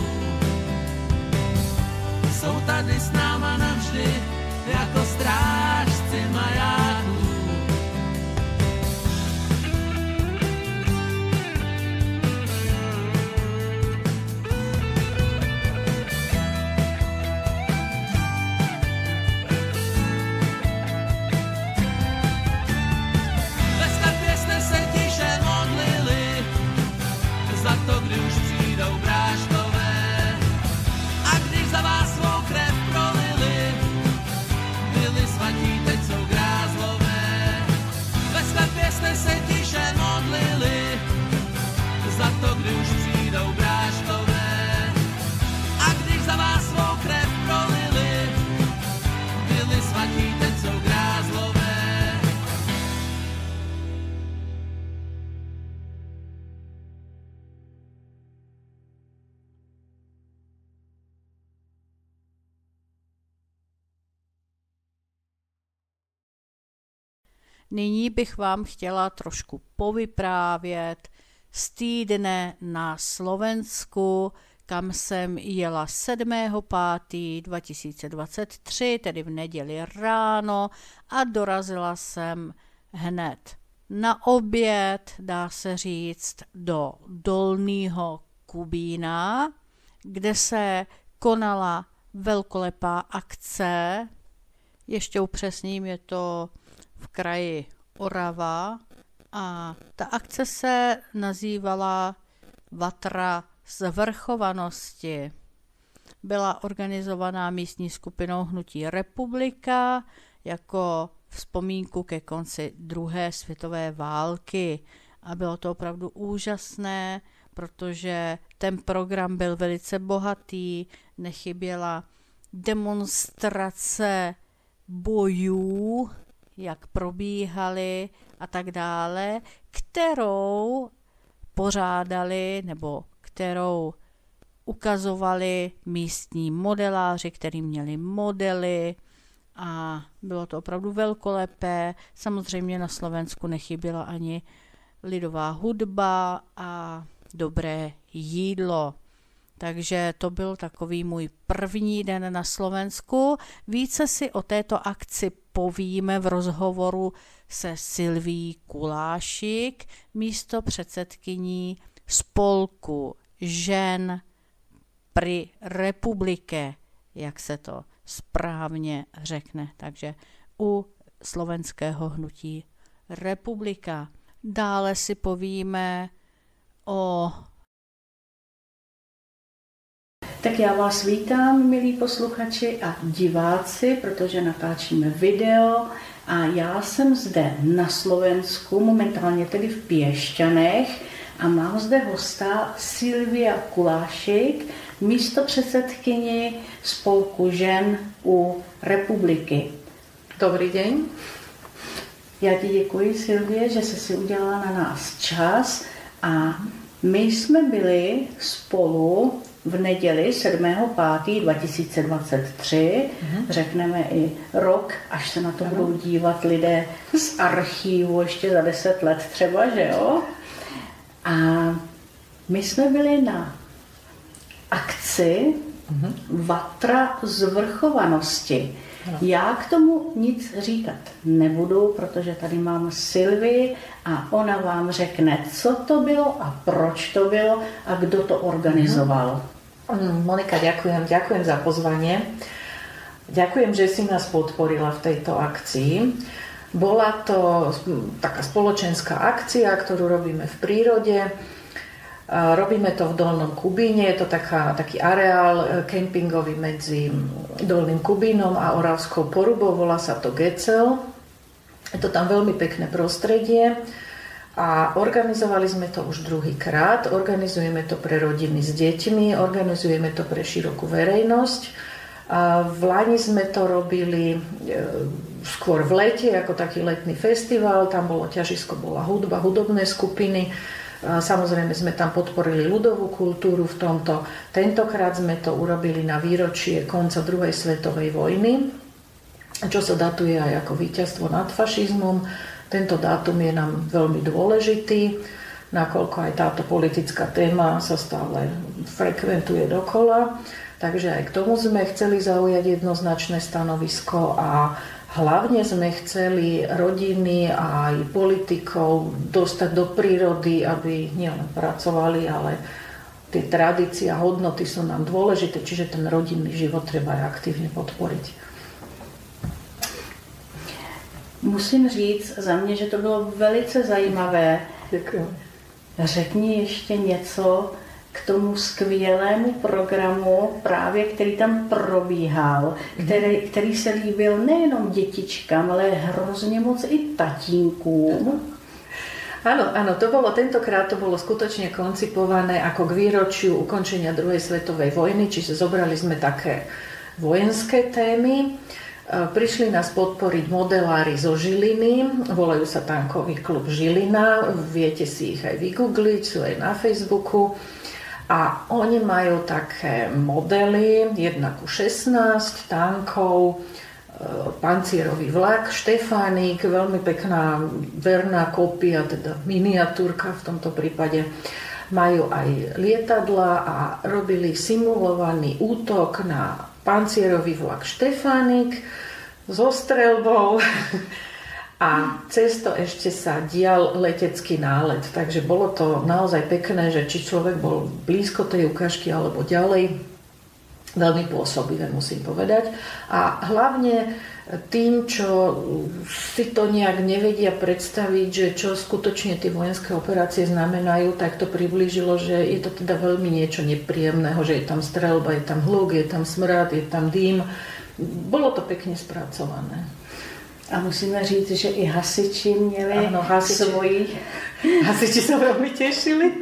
S10: jsou tady s náma navždy jako strážci majáků. Za to, kdy už přijdou bráškové a když za vás svou krev prolili, byli svatí, teď jsou grázlové. Ve sklepě jste se tiše modlili za to, kdy už přijdou bráškové a když za vás svou krev prolili, byli svatí, teď jsou grázlové.
S1: Nyní bych vám chtěla trošku povyprávět z týdne na Slovensku, kam jsem jela 7.5.2023, tedy v neděli ráno, a dorazila jsem hned na oběd, dá se říct, do Dolního Kubína, kde se konala velkolepá akce. Ještě upřesním, je to v kraji Orava a ta akce se nazývala Vatra svrchovanosti. Byla organizovaná místní skupinou Hnutí Republika jako vzpomínku ke konci druhé světové války. A bylo to opravdu úžasné, protože ten program byl velice bohatý, nechyběla demonstrace bojů, jak probíhaly a tak dále, kterou pořádali nebo kterou ukazovali místní modeláři, kteří měli modely a bylo to opravdu velkolepé. Samozřejmě na Slovensku nechyběla ani lidová hudba a dobré jídlo. Takže to byl takový můj první den na Slovensku. Více si o této akci povíme v rozhovoru se Silvií Kulášik, místopředsedkyní spolku žen pri republike, jak se to správně řekne. Takže u slovenského hnutí Republika. Dále si povíme o...
S11: Tak já vás vítám, milí posluchači a diváci, protože natáčíme video a já jsem zde na Slovensku, momentálně tedy v Piešťanech a mám zde hosta Silvia Kulášik, místopředsedkyni spolku žen u Republiky.
S12: Dobrý den.
S11: Já ti děkuji, Silvie, že jsi si udělala na nás čas a my jsme byli spolu v neděli 7.5.2023, řekneme i rok, až se na to budou dívat lidé z archívu ještě za 10 let třeba, že jo? A my jsme byli na akci Vatra zvrchovanosti. Já k tomu nic říkat nebudu, protože tady mám Silvii a ona vám řekne, co to bylo a proč to bylo a kdo to organizoval.
S12: Monika, ďakujem za pozvanie. Ďakujem, že si nás podporila v tejto akcii. Bola to taká spoločenská akcia, ktorú robíme v prírode. Robíme to v Dolnom Kubíne, je to taký areál kempingový medzi Dolným Kubínom a Oravskou Porubou, volá sa to Gecel. Je to tam veľmi pekné prostredie a organizovali sme to už druhýkrát. Organizujeme to pre rodiny s deťmi, organizujeme to pre širokú verejnosť. V lani sme to robili skôr v lete, ako taký letný festival, tam bolo ťažisko, bola hudba, hudobné skupiny. Samozrejme sme tam podporili ľudovú kultúru v tomto. Tentokrát sme to urobili na výročie konca druhej svetovej vojny, čo sa datuje aj ako víťazstvo nad fašizmom. Tento dátum je nám veľmi dôležitý, nakoľko aj táto politická téma sa stále frekventuje dokola. Takže aj k tomu sme chceli zaujať jednoznačné stanovisko a hlavne sme chceli rodiny a aj politikov dostať do prírody, aby nielen pracovali, ale tie tradície a hodnoty sú nám dôležité, čiže ten rodinný život treba aj aktívne podporiť.
S11: Musím říct za mě, že to bylo velice zajímavé.
S12: Děkuji.
S11: Řekni ještě něco k tomu skvělému programu, právě který tam probíhal, který se líbil nejenom dětičkám, ale hrozně moc i tatínkům.
S12: Áno, tentokrát to bolo skutočne koncipované ako k výročiu ukončenia druhej svetovej vojny, čiže zobrali sme také vojenské témy. Prišli nás podporiť modelári zo Žiliny, volajú sa Tankový klub Žilina, viete si ich aj vygoogliť, sú aj na Facebooku. A oni majú také modely 1:16 tankov, pancierový vlak, Štefánik, veľmi pekná verná kópia, teda miniatúrka v tomto prípade. Majú aj lietadla a robili simulovaný útok na pancierový vlak Štefánik so streľbou. A cez to ešte sa dial letecký nálet. Takže bolo to naozaj pekné, že či človek bol blízko tej ukážky alebo ďalej, veľmi pôsobivé, musím povedať. A hlavne tým, čo si to nejak nevedia predstaviť, že čo skutočne tie vojenské operácie znamenajú, tak to priblížilo, že je to teda veľmi niečo nepríjemného, že je tam streľba, je tam hluk, je tam smrad, je tam dým. Bolo to pekne spracované.
S11: A musíme říct, že i hasiči měli svoji.
S12: Hasiči sa veľmi tešili.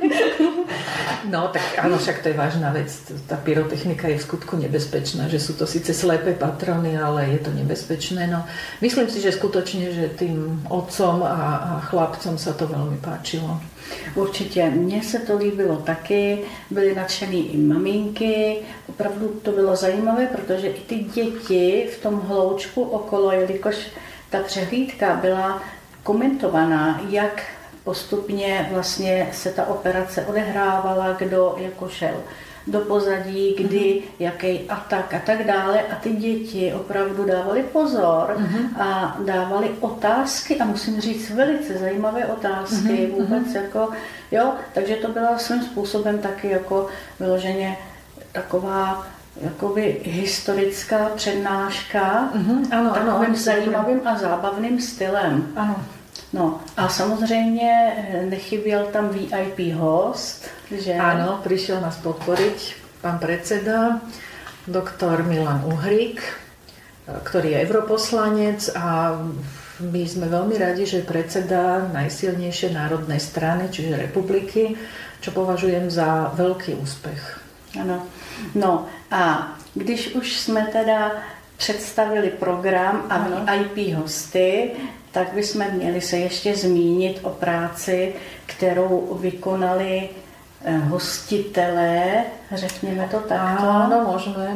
S12: No tak áno, však to je vážna vec. Tá pyrotechnika je v skutku nebezpečná, že sú to síce slepé patrony, ale je to nebezpečné. No, myslím si, že skutočne, že tým otcom a chlapcom sa to veľmi páčilo.
S11: Určitě, mně se to líbilo taky, byly nadšený i maminky, opravdu to bylo zajímavé, protože i ty děti v tom hloučku okolo, jelikož ta přehlídka byla komentovaná, jak postupně vlastně se ta operace odehrávala, kdo jako šel do pozadí, kdy, jaký atak a tak dále. A ty děti opravdu dávali pozor a dávali otázky a musím říct velice zajímavé otázky vůbec jako, jo, takže to byla svým způsobem taky jako vyloženě taková jakoby historická přednáška takovým zajímavým a zábavným stylem.
S12: Ano.
S11: No a samozřejmě nechyběl tam VIP host, že?
S12: Áno, prišiel nás podporiť pán predseda, doktor Milan Uhrík, ktorý je europoslanec a my sme veľmi radi, že predseda najsilnejšej národnej strany, čiže republiky, čo považujem za veľký úspech.
S11: Ano. No a když už jsme teda představili program a VIP hosty, tak bychom měli se ještě zmínit o práci, kterou vykonali hostitelé, řekněme to takto.
S12: Áno, môžeme.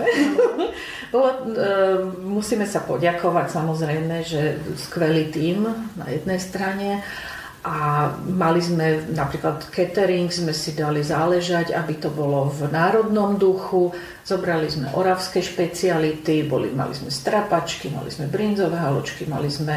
S12: Musíme sa poďakovať samozrejme, že skvelý tím na jednej strane a mali sme napríklad catering, sme si dali záležať, aby to bolo v národnom duchu. Zobrali sme oravské špeciality, mali sme strapačky, mali sme brinzové halučky, mali sme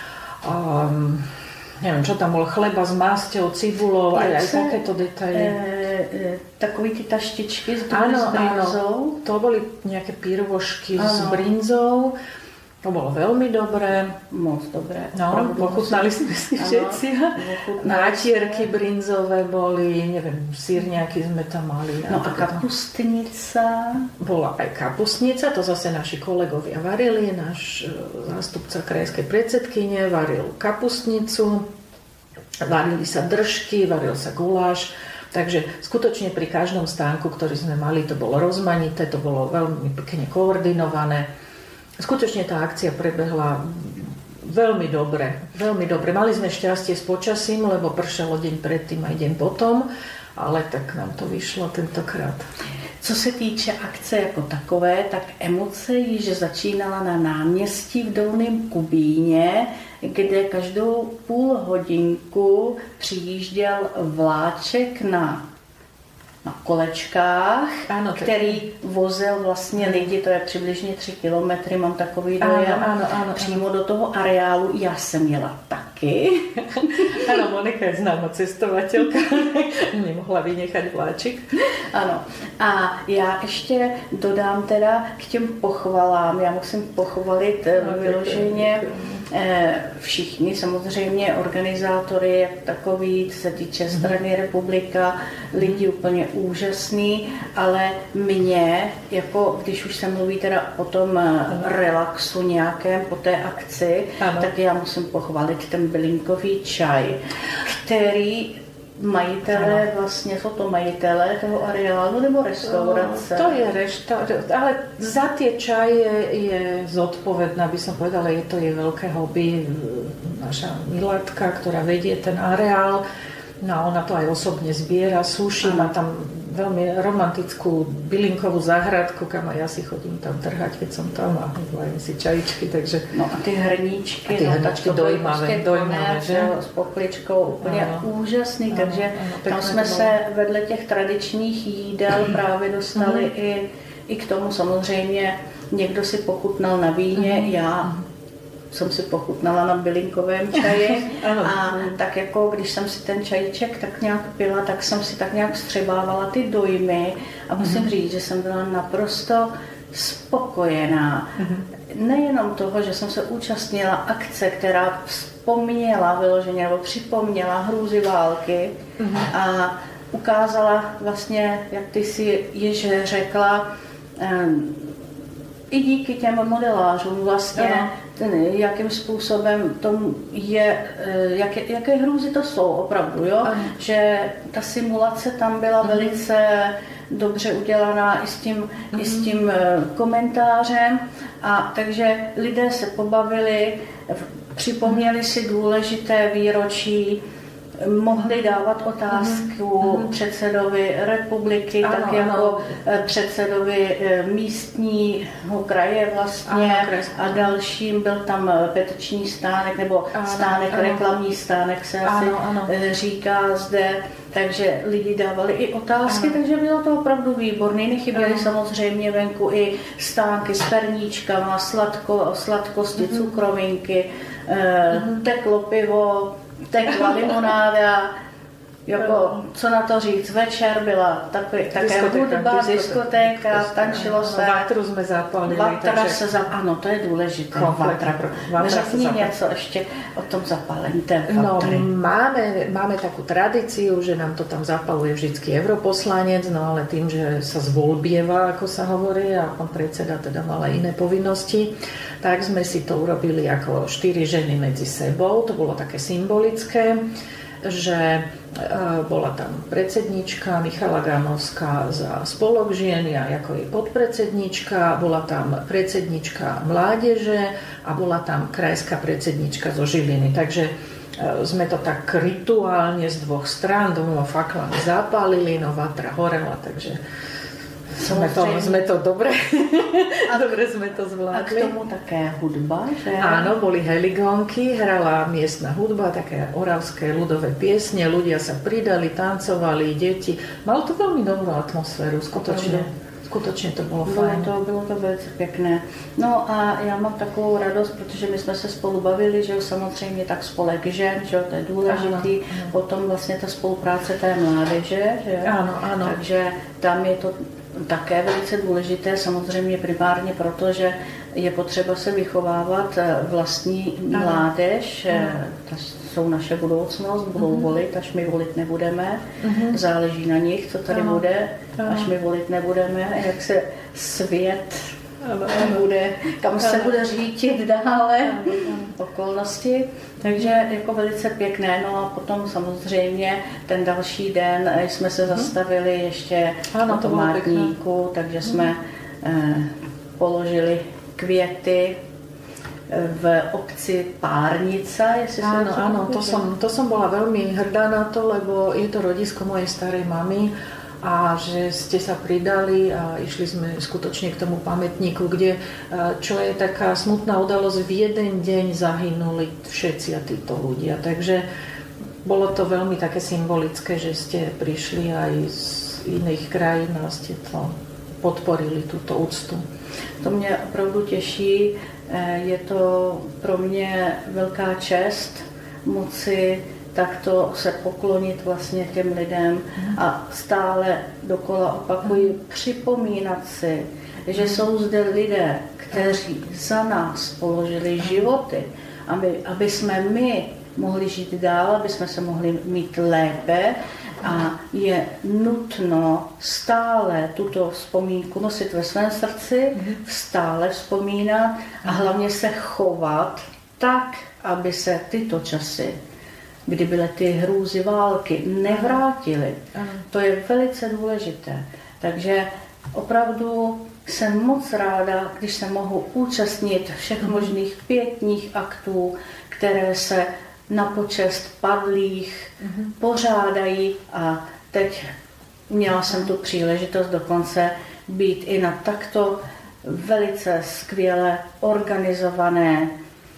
S12: neviem, čo tam bolo, chleba s masťou, cibulou, aj takéto detaily.
S11: Takový ty taštičky s brinzou.
S12: To boli nejaké pyrvošky s brinzou. To bolo veľmi dobré.
S11: Moc dobré.
S12: No, pochutnali sme si všetci. Nátierky brinzové boli, neviem, sírňaky sme tam mali.
S11: No a kapustnica?
S12: Bola aj kapustnica, to zase naši kolegovia varili. Náš zástupca krajskej predsedkyne varil kapustnicu, varili sa držky, varil sa guláš. Takže skutočne pri každom stánku, ktorý sme mali, to bolo rozmanité, to bolo veľmi pekne koordinované. Skutočne tá akcia prebehla veľmi dobre. Mali sme šťastie s počasím, lebo pršalo deň predtým aj deň potom, ale tak nám to vyšlo tentokrát.
S11: Co se týče akce jako takové, tak emoce již začínala na náměstí v Dolném Kubíně, kde každou půl hodinku přijížděl vláček na kolečkách, ano, který vozil vlastně lidi, to je přibližně 3 kilometry, mám takový dojem, přímo do toho areálu. Já jsem jela taky.
S12: Ano, Monika je známá cestovateľka, nemohla vynechať vláčik.
S11: Ano. A já ještě dodám teda k těm pochvalám. Já musím pochvalit vyloženě všichni, samozřejmě organizátory, jak takový, co se týče strany Republika, lidi úplně úžasný, ale mě, jako když už se mluví teda o tom relaxu nějakém po té akci, tak já musím pochválit ten bylinkový čaj, který majitelé, vlastně jsou to majitelé toho areálu nebo restaurace?
S12: To je restaurace, ale za tie čaje je zodpovedná, by som povedala, to je veľké hobby, naša Milatka, ktorá vedie ten areál. No, ona to aj osobne zbiera, suší, má tam veľmi romantickú bylinkovú záhradku, kam aj ja si chodím tam trhať, keď som tam a hľadím si čajičky, takže...
S11: No a ty hrníčky,
S12: dojímavé,
S11: že? S pokličkou, úplně úžasný, takže tam jsme se vedle těch tradičních jídel právě dostali i k tomu samozřejmě, někdo si pochutnal na víně, já jsem si pochutnala na bylinkovém čaji a tak jako když jsem si ten čajíček tak nějak pila, tak jsem si tak nějak vstřebávala ty dojmy a musím říct, že jsem byla naprosto spokojená. Nejenom toho, že jsem se účastnila akce, která vzpomněla vyloženě nebo připomněla hrůzy války a ukázala vlastně, jak ty si již řekla, i díky těm modelářům vlastně, jakým způsobem to je, jaké hrůzy to jsou opravdu, jo? Že ta simulace tam byla velice dobře udělaná i s tím komentářem a takže lidé se pobavili, připomněli si důležité výročí, mohli dávat otázku předsedovi republiky, tak jako předsedovi místního kraje vlastně a dalším byl tam petiční stánek nebo stánek, reklamní stánek se asi říká zde, takže lidi dávali i otázky, takže bylo to opravdu výborné. Nechyběly samozřejmě venku i stánky s perníčkama, sladkosti, cukrovinky, teklo pivo, tekla limonáda, jako, co na to říct, večer byla také hudba, diskotéka, tančilo se.
S12: Vatru jsme zapálili.
S11: Ano, to je důležité. Řekni něco ještě o tom zapálení té vatry.
S12: No, máme takú tradíciu, že nám to tam zapaluje vždycky europoslanec, no ale tým, že sa zvolbieva, ako sa hovorí, a pán predseda teda mal aj iné povinnosti, tak sme si to urobili ako 4 ženy medzi sebou. To bolo také symbolické, že bola tam predsednička Michala Gamovská za Spolok žien, ja ako jej podpredsednička, bola tam predsednička mládeže a bola tam krajská predsednička zo Žiliny. Takže sme to tak rituálne z dvoch strán doma faklami zapálili, no vatra horela, takže sme to dobre sme to zvládli.
S11: A k tomu také hudba, že?
S12: Áno, boli heligónky, hrala miestna hudba, také oravské ľudové piesne, ľudia sa pridali, tancovali, deti. Malo to veľmi dobrú atmosféru, skutočne to bylo fajn.
S11: Bylo to velice pěkné. No a já mám takovou radost, protože my jsme se spolu bavili, že jo, samozřejmě tak spolek žen, že jo, to je důležitý. Ano. Potom vlastně ta spolupráce té mládeže, že jo.
S12: Ano.
S11: Takže tam je to také velice důležité, samozřejmě primárně proto, že je potřeba se vychovávat vlastní mládež, to jsou naše budoucnost, budou volit, až my volit nebudeme, záleží na nich, co tady bude, až my volit nebudeme, jak se svět bude, kam se bude řídit dále, okolnosti, takže jako velice pěkné. No a potom samozřejmě ten další den jsme se zastavili ještě na památníku, takže jsme položili květy v obci Párnica, jestli sa
S12: Áno, to som bola veľmi hrdá na to, lebo je to rodisko mojej starej mamy a že ste sa pridali a išli sme skutočne k tomu pamätníku, kde, čo je taká smutná udalosť, v jeden deň zahynuli všetci a títo ľudia. Takže bolo to veľmi také symbolické, že ste prišli aj z iných krajín a ste to podporili, túto úctu.
S11: To mě opravdu těší. Je to pro mě velká čest moci takto se poklonit vlastně těm lidem a stále dokola opakuji, připomínat si, že jsou zde lidé, kteří za nás položili životy, aby jsme my mohli žít dál, aby jsme se mohli mít lépe. A je nutno stále tuto vzpomínku nosit ve svém srdci, stále vzpomínat a hlavně se chovat tak, aby se tyto časy, kdy byly ty hrůzy války, nevrátily. To je velice důležité. Takže opravdu jsem moc ráda, když se mohu účastnit všech možných pietních aktů, které se na počest padlých pořádají a teď měla jsem tu příležitost dokonce být i na takto velice skvěle organizované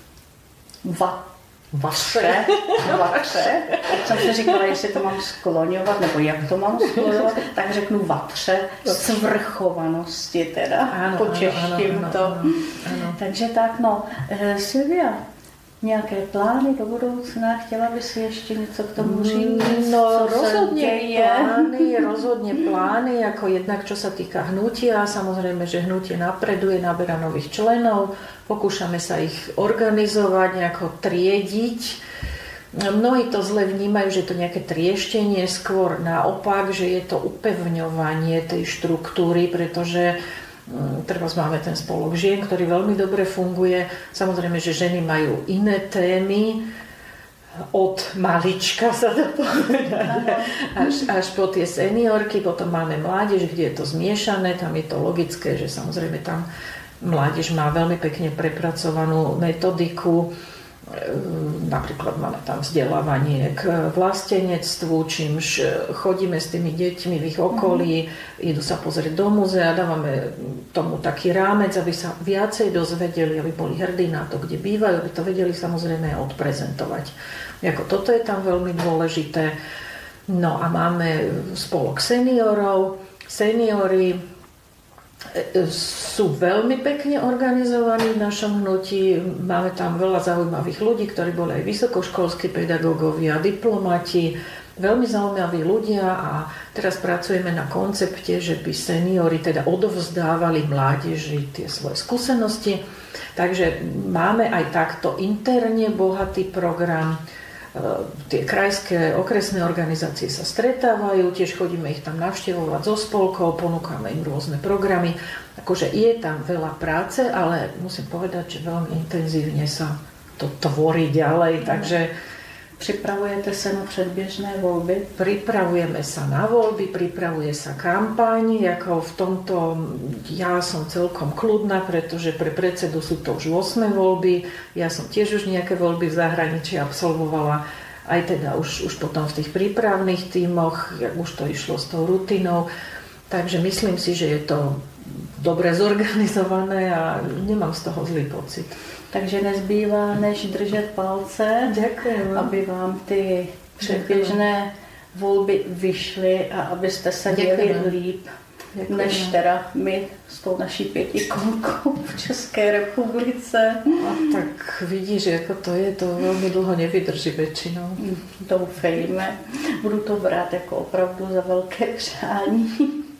S11: vatře. Tak jsem si říkala, jestli to mám skloňovat, nebo jak to mám skloňovat, tak řeknu vatře svrchovanosti teda, počeštím to. Takže tak, no, Silvia, nějaké plány do budoucna? Chtěla by si ještě něco k tomu říct?
S12: No rozhodne plány, ako jednak čo sa týka hnutia, samozrejme, že hnutie napreduje, naberá nových členov, pokúšame sa ich organizovať, nejako triediť. Mnohí to zle vnímajú, že je to nejaké trieštenie, skôr naopak, že je to upevňovanie tej štruktúry, pretože teraz máme ten spolok žien, ktorý veľmi dobre funguje. Samozrejme, že ženy majú iné témy, od malička sa dá povedať, až po tie seniorky, potom máme mládež, kde je to zmiešané, tam je to logické, že samozrejme tam mládež má veľmi pekne prepracovanú metodiku. Napríklad máme tam vzdelávanie k vlastenectvu, čímž chodíme s tými deťmi v ich okolí, idú sa pozrieť do múzea, dávame tomu taký rámec, aby sa viacej dozvedeli, aby boli hrdí na to, kde bývajú, aby to vedeli samozrejme odprezentovať. Ako toto je tam veľmi dôležité. No a máme spolok seniorov. Seniori sú veľmi pekne organizovaní v našom hnutí. Máme tam veľa zaujímavých ľudí, ktorí boli aj vysokoškolskí pedagógovia, diplomati, veľmi zaujímaví ľudia a teraz pracujeme na koncepte, že by seniori teda odovzdávali mládeži tie svoje skúsenosti. Takže máme aj takto interne bohatý program. Tie krajské, okresné organizácie sa stretávajú, tiež chodíme ich tam navštevovať so spolkou, ponúkame im rôzne programy. Akože je tam veľa práce, ale musím povedať, že veľmi intenzívne sa to tvorí ďalej, takže
S11: Připravujete se na předběžné volby?
S12: Pripravujeme sa na voľby, pripravuje sa kampaň, ako v tomto ja som celkom kľudná, pretože pre predsedu sú to už 8 voľby, ja som tiež už nejaké voľby v zahraničí absolvovala, aj teda už potom v tých prípravných tímoch, už to išlo s tou rutinou, takže myslím si, že je to dobre zorganizované a nemám z toho zlý pocit.
S11: Takže nezbývá, než držet palce, aby vám ty předběžné volby vyšly a abyste se děli líp, než teda my s tou naší pětikolkou v České republice.
S12: A tak vidíš, jako to je, to velmi dlouho nevydrží většinou.
S11: Doufejme. Budu to brát jako opravdu za velké přání.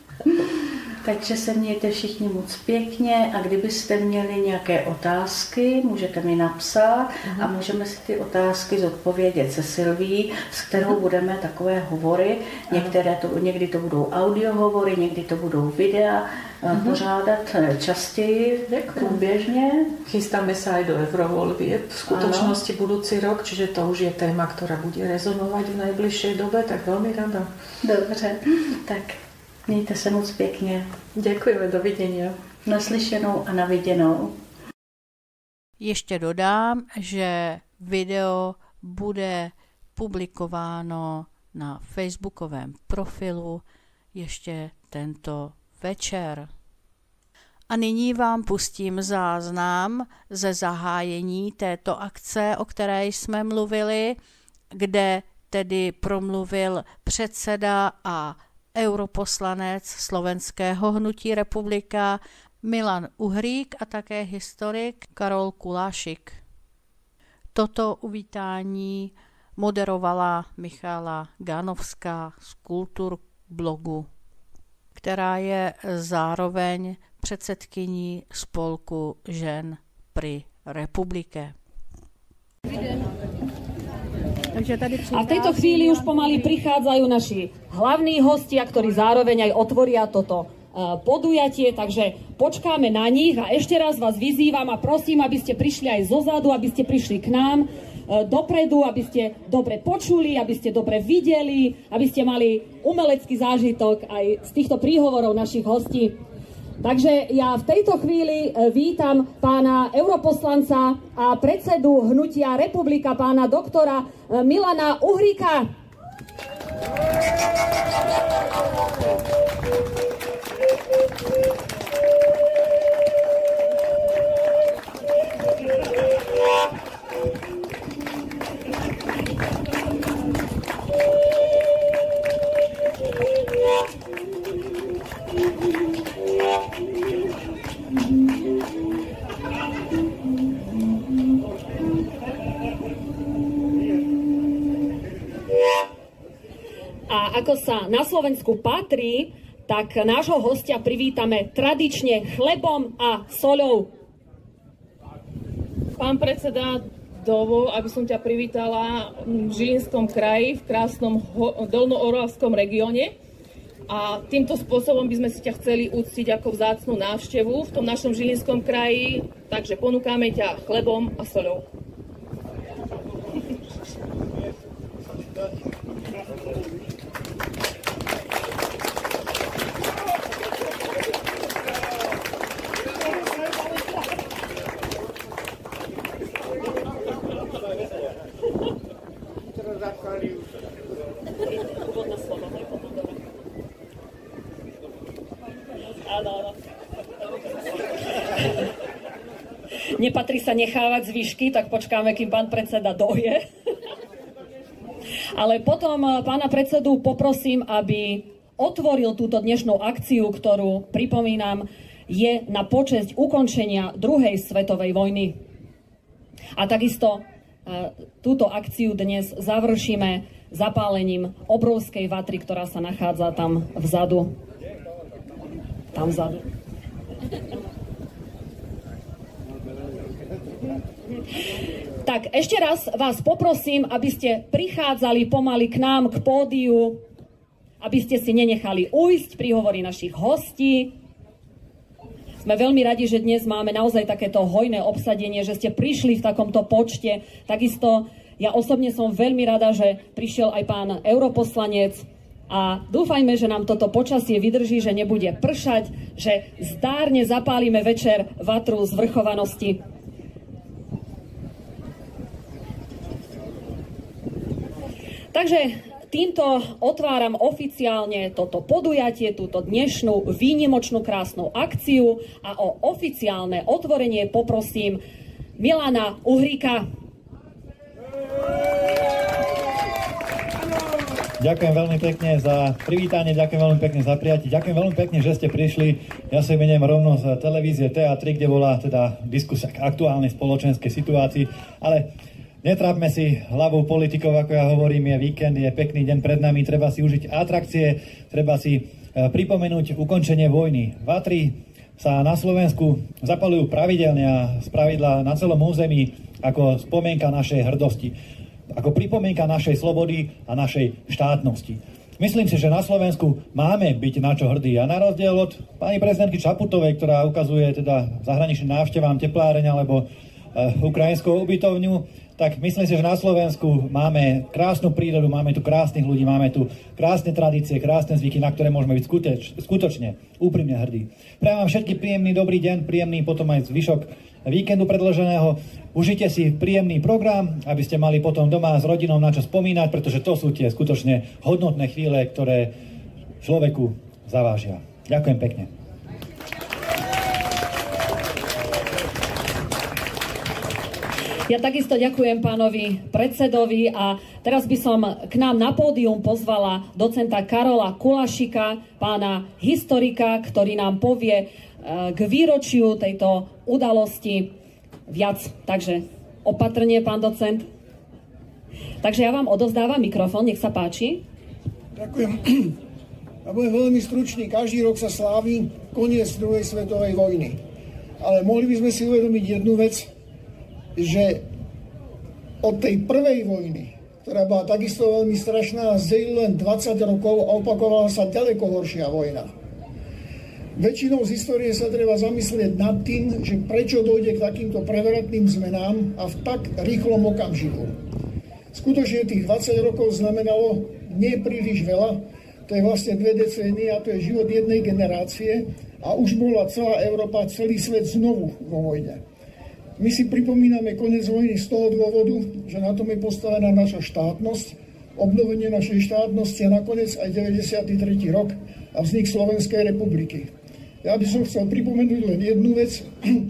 S11: Takže se mějte všichni moc pěkně a kdybyste měli nějaké otázky, můžete mi napsat a můžeme si ty otázky zodpovědět se Silví, s kterou budeme takové hovory. Někdy to budou audio hovory, někdy to budou videa, pořádat častěji, průběžně.
S12: Chystáme se aj do eurovolby v skutočnosti budúci rok, čiže to už je téma, která bude rezonovat v najbližšej dobe, tak velmi rada.
S11: Dobře, tak mějte se moc pěkně.
S12: Děkujeme, dovidenia.
S11: Naslyšenou a naviděnou.
S1: Ještě dodám, že video bude publikováno na facebookovém profilu ještě tento večer. A nyní vám pustím záznam ze zahájení této akce, o které jsme mluvili, kde tedy promluvil předseda a europoslanec Slovenského hnutí Republika Milan Uhrík a také historik Karol Kulášik. Toto uvítání moderovala Michala Gánovská z Kulturblogu, která je zároveň předsedkyní spolku žen pri republike.
S13: A v tejto chvíli už pomaly prichádzajú naši hlavní hostia, ktorí zároveň aj otvoria toto podujatie, takže počkáme na nich a ešte raz vás vyzývam a prosím, aby ste prišli aj zozadu, aby ste prišli k nám dopredu, aby ste dobre počuli, aby ste dobre videli, aby ste mali umelecký zážitok aj z týchto príhovorov našich hostí. Takže ja v tejto chvíli vítam pána europoslanca a predsedu hnutia Republika, pána doktora Milana Uhríka. A ako sa na Slovensku patrí, tak nášho hostia privítame tradične chlebom a soľou.
S14: Pán predseda, dovol, aby som ťa privítala v Žilinskom kraji, v krásnom dolnooravskom regióne. A týmto spôsobom by sme si ťa chceli uctiť ako vzácnu návštevu v tom našom Žilinskom kraji, takže ponúkame ťa chlebom a soľou.
S13: Nepatrí sa nechávať zvyšky, tak počkáme, kým pán predseda doje. Ale potom pána predsedu poprosím, aby otvoril túto dnešnú akciu, ktorú, pripomínam, je na počesť ukončenia druhej svetovej vojny. A takisto túto akciu dnes završíme zapálením obrovskej vatry, ktorá sa nachádza tam vzadu. Tam vzadu. Tak ešte raz vás poprosím, aby ste prichádzali pomaly k nám, k pódiu, aby ste si nenechali ujsť príhovory našich hostí. Sme veľmi radi, že dnes máme naozaj takéto hojné obsadenie, že ste prišli v takomto počte. Takisto ja osobne som veľmi rada, že prišiel aj pán europoslanec a dúfajme, že nám toto počasie vydrží, že nebude pršať, že zdárne zapálime večer vatru zvrchovanosti. Takže týmto otváram oficiálne toto podujatie, túto dnešnú výnimočnú krásnu akciu a o oficiálne otvorenie poprosím Milana Uhríka.
S15: Ďakujem veľmi pekne za privítanie, ďakujem veľmi pekne za prijatie, ďakujem veľmi pekne, že ste prišli. Ja sa menujem rovno z televízie TA3, kde bola teda diskusia k aktuálnej spoločenskej situácii, ale netrápme si hlavou politikov, ako ja hovorím, je víkend, je pekný deň pred nami, treba si užiť atrakcie, treba si pripomenúť ukončenie vojny. Vatry sa na Slovensku zapalujú pravidelne a spravidla na celom území ako spomienka našej hrdosti, ako pripomienka našej slobody a našej štátnosti. Myslím si, že na Slovensku máme byť na čo hrdí. A na rozdiel od pani prezidentky Čaputovej, ktorá ukazuje teda zahraničným návštevám tepláreň alebo ukrajinskú ubytovňu, tak myslím si, že na Slovensku máme krásnu prírodu, máme tu krásnych ľudí, máme tu krásne tradície, krásne zvyky, na ktoré môžeme byť skutočne, úprimne hrdí. Prajem vám všetky príjemný dobrý deň, príjemný potom aj zvyšok víkendu predĺženého. Užite si príjemný program, aby ste mali potom doma s rodinou na čo spomínať, pretože to sú tie skutočne hodnotné chvíle, ktoré človeku zavážia. Ďakujem pekne.
S13: Ja takisto ďakujem pánovi predsedovi a teraz by som k nám na pódium pozvala docenta Karola Kulašika, pána historika, ktorý nám povie k výročiu tejto udalosti viac. Takže opatrne, pán docent. Takže ja vám odovzdávam mikrofón, nech sa páči.
S16: Ďakujem. Ja budem veľmi stručný. Každý rok sa slávi koniec druhej svetovej vojny. Ale mohli by sme si uvedomiť jednu vec, že od tej prvej vojny, ktorá bola takisto veľmi strašná, zdelila len 20 rokov a opakovala sa ďaleko horšia vojna. Väčšinou z histórie sa treba zamyslieť nad tým, že prečo dojde k takýmto prevratným zmenám a v tak rýchlom okamžiku. Skutočne tých 20 rokov znamenalo nie príliš veľa, to je vlastne 2 decénie a to je život jednej generácie a už bola celá Európa, celý svet znovu vo vojne. My si pripomíname koniec vojny z toho dôvodu, že na tom je postavená naša štátnosť, obnovenie našej štátnosti a nakoniec aj 93. rok a vznik Slovenskej republiky. Ja by som chcel pripomenúť len jednu vec,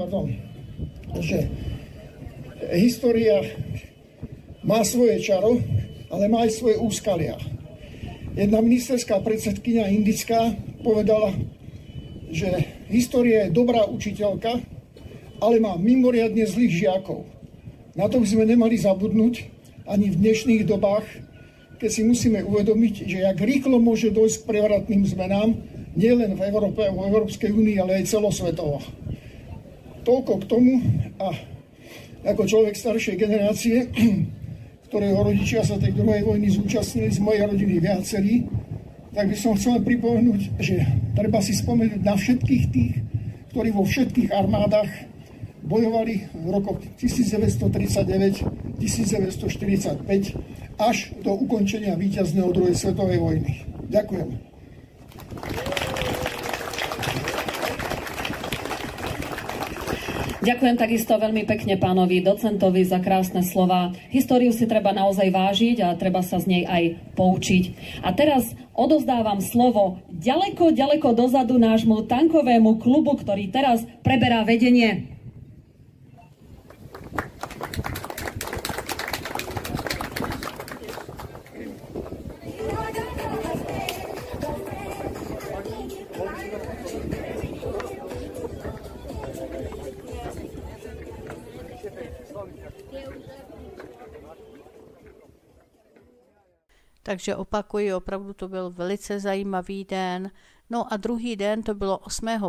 S16: že história má svoje čaro, ale má aj svoje úskalia. Jedna ministerská predsedkyňa indická povedala, že história je dobrá učiteľka, ale má mimoriadne zlých žiakov. Na to by sme nemali zabudnúť ani v dnešných dobách, keď si musíme uvedomiť, že jak rýchlo môže dojsť k prevratným zmenám, nielen v Európe a v Európskej únii, ale aj celosvetovo. Toľko k tomu a ako človek staršej generácie, ktorého rodičia sa tej druhej vojny zúčastnili, z mojej rodiny viacerí, tak by som chcel pripomenúť, že treba si spomenúť na všetkých tých, ktorí vo všetkých armádach bojovali v rokoch 1939, 1945 až do ukončenia víťazného druhej svetovej vojny. Ďakujem.
S13: Ďakujem takisto veľmi pekne pánovi docentovi za krásne slova. Históriu si treba naozaj vážiť a treba sa z nej aj poučiť. A teraz odovzdávam slovo ďaleko dozadu nášmu tankovému klubu, ktorý teraz preberá vedenie.
S1: Takže opakuji, opravdu to byl velice zajímavý den. No a druhý den, to bylo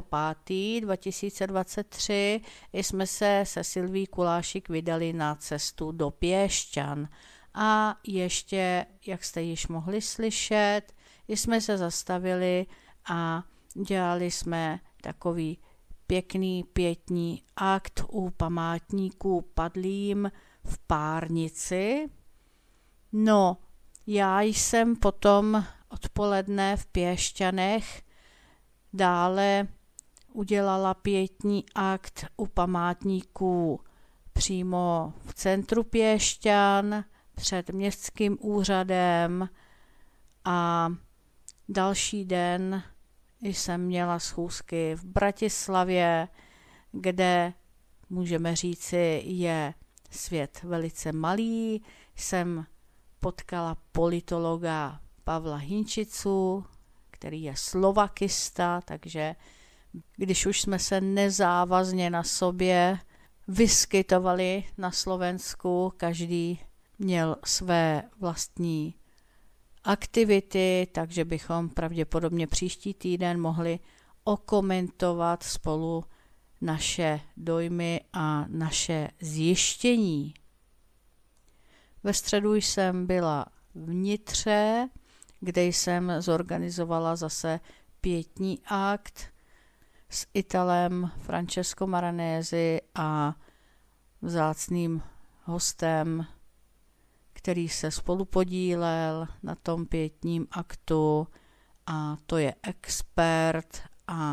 S1: 8.5.2023, jsme se Silví Kulášik vydali na cestu do Piešťan. A ještě, jak jste již mohli slyšet, jsme se zastavili a dělali jsme takový pěkný pietní akt u památníků padlým v Párnici. No, já jsem potom odpoledne v Piešťanech dále udělala pietní akt u památníků přímo v centru Piešťan, před městským úřadem a další den jsem měla schůzky v Bratislavě, kde můžeme říci, je svět velice malý. Jsem potkala politologa Pavla Hinčicu, který je slovakista, takže když už jsme se nezávazně na sobě vyskytovali na Slovensku, každý měl své vlastní aktivity, takže bychom pravděpodobně příští týden mohli okomentovat spolu naše dojmy a naše zjištění. Ve středu jsem byla v Nitře, kde jsem zorganizovala zase pietní akt s Italem Francesco Maranesi a vzácným hostem, který se spolupodílel na tom pietním aktu, a to je expert a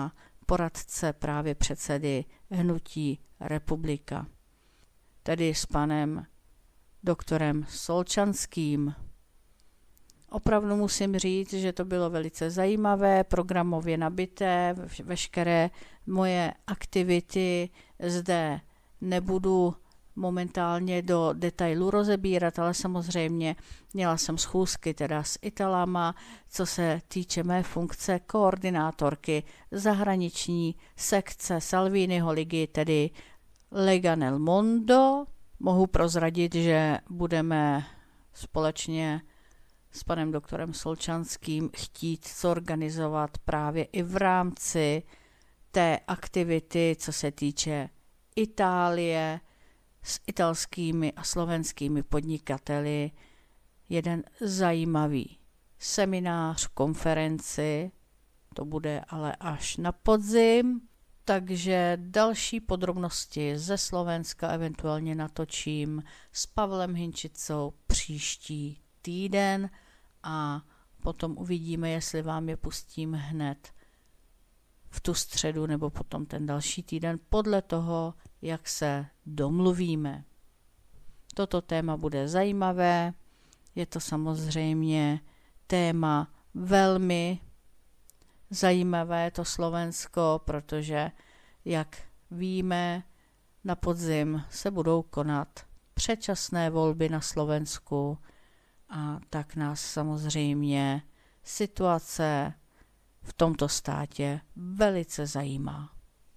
S1: poradce právě předsedy hnutí Republika, tedy s panem doktorem Solčanským. Opravdu musím říct, že to bylo velice zajímavé, programově nabité, veškeré moje aktivity zde nebudu momentálně do detailů rozebírat, ale samozřejmě měla jsem schůzky teda s Italama, co se týče mé funkce koordinátorky zahraniční sekce Salviniho ligy, tedy Lega nel Mondo. Mohu prozradit, že budeme společně s panem doktorem Solčanským chtít zorganizovat právě i v rámci té aktivity, co se týče Itálie, s italskými a slovenskými podnikateli jeden zajímavý seminář, konferenci, to bude ale až na podzim, takže další podrobnosti ze Slovenska eventuálně natočím s Pavlem Hinčicou příští týden a potom uvidíme, jestli vám je pustím hned v tu středu nebo potom ten další týden, podle toho, jak se domluvíme. Toto téma bude zajímavé, je to samozřejmě téma velmi zajímavé, to Slovensko, protože, jak víme, na podzim se budou konat předčasné volby na Slovensku a tak nás samozřejmě situace v tomto státě velice zajímá.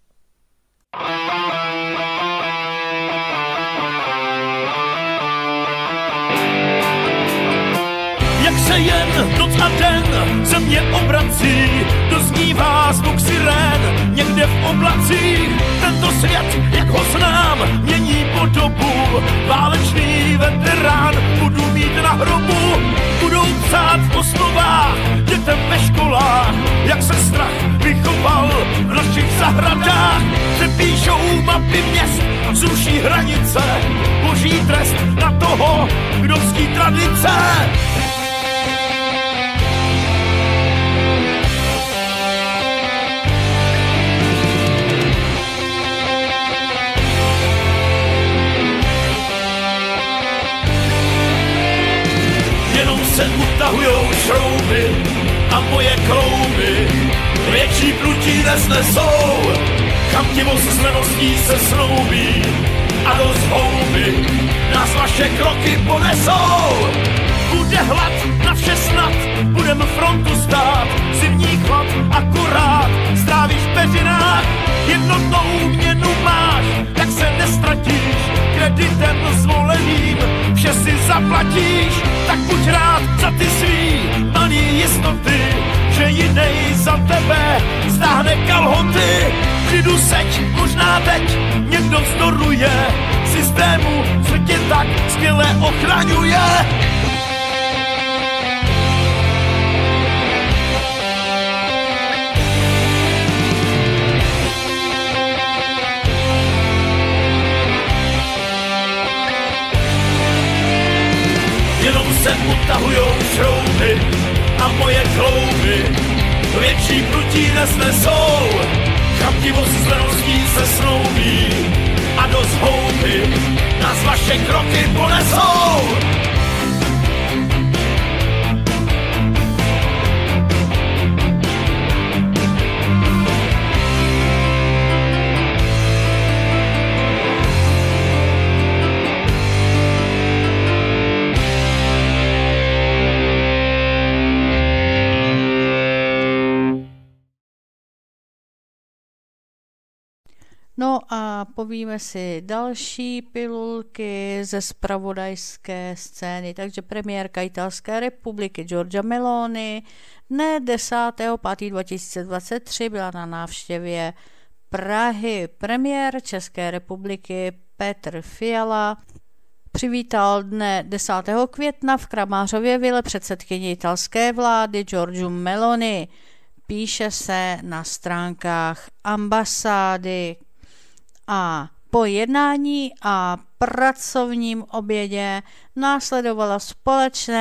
S9: Jak se jen noc a den země obrací, doznívá zvuk sirén někde v oblacích. Tento svět, jak ho znám, mění podobu. Válečný veterán budu mít na hrobu. Budou psát v osnovách dětem ve školách, jak se strach vychoval v našich zahradách. Přepíšou mapy měst, zruší hranice, boží trest na toho, kdo ctí tradice. Se utahujou šrouby a moje klouby větší prutí nesnesou. Chamtivost s leností se snoubí a do zhouby nás vaše kroky ponesou. Bude hlad na vše snad, budem frontu stát, zimní chlad akorát strávíš v peřinách. Jednotnou měnu máš, tak se nestratíš, kreditem zvoleným vše si zaplatíš. Tak buď rád za ty svý malý jistoty, že jinej za tebe stáhne kalhoty. Přidu seď, možná teď někdo vzdoruje systému, co tě tak skvěle ochraňuje. Jenom se utahujou šrouby a moje klouby větší prutí nesnesou. Chamtivost s leností se snoubí a do zhouby nás vaše kroky ponesou.
S1: No a povíme si další pilulky ze zpravodajské scény. Takže premiérka Italské republiky Giorgia Meloni dne 10.5.2023 byla na návštěvě Prahy. Premiér České republiky Petr Fiala přivítal dne 10. května v Kramářově vile předsedkyni italské vlády Giorgiu Meloni. Píše se na stránkách ambasády. A po jednání a pracovním obědě následovala společné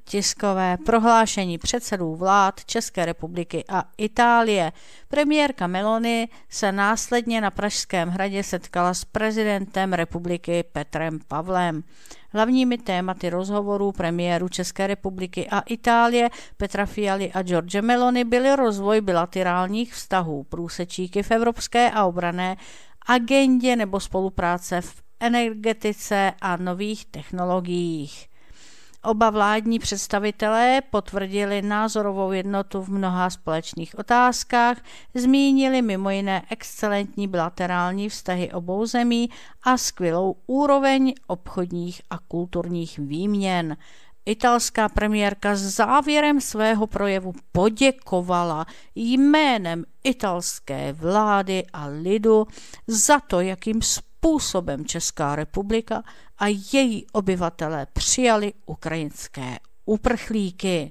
S1: tiskové prohlášení předsedů vlád České republiky a Itálie. Premiérka Meloni se následně na Pražském hradě setkala s prezidentem republiky Petrem Pavlem. Hlavními tématy rozhovorů premiérů České republiky a Itálie Petra Fialy a Giorgia Meloni byly rozvoj bilaterálních vztahů, průsečíky v evropské a obranné agendě nebo spolupráce v energetice a nových technologiích. Oba vládní představitelé potvrdili názorovou jednotu v mnoha společných otázkách, zmínili mimo jiné excelentní bilaterální vztahy obou zemí a skvělou úroveň obchodních a kulturních výměn. Italská premiérka závěrem svého projevu poděkovala jménem italské vlády a lidu za to, jakým způsobem Česká republika a její obyvatelé přijali ukrajinské uprchlíky.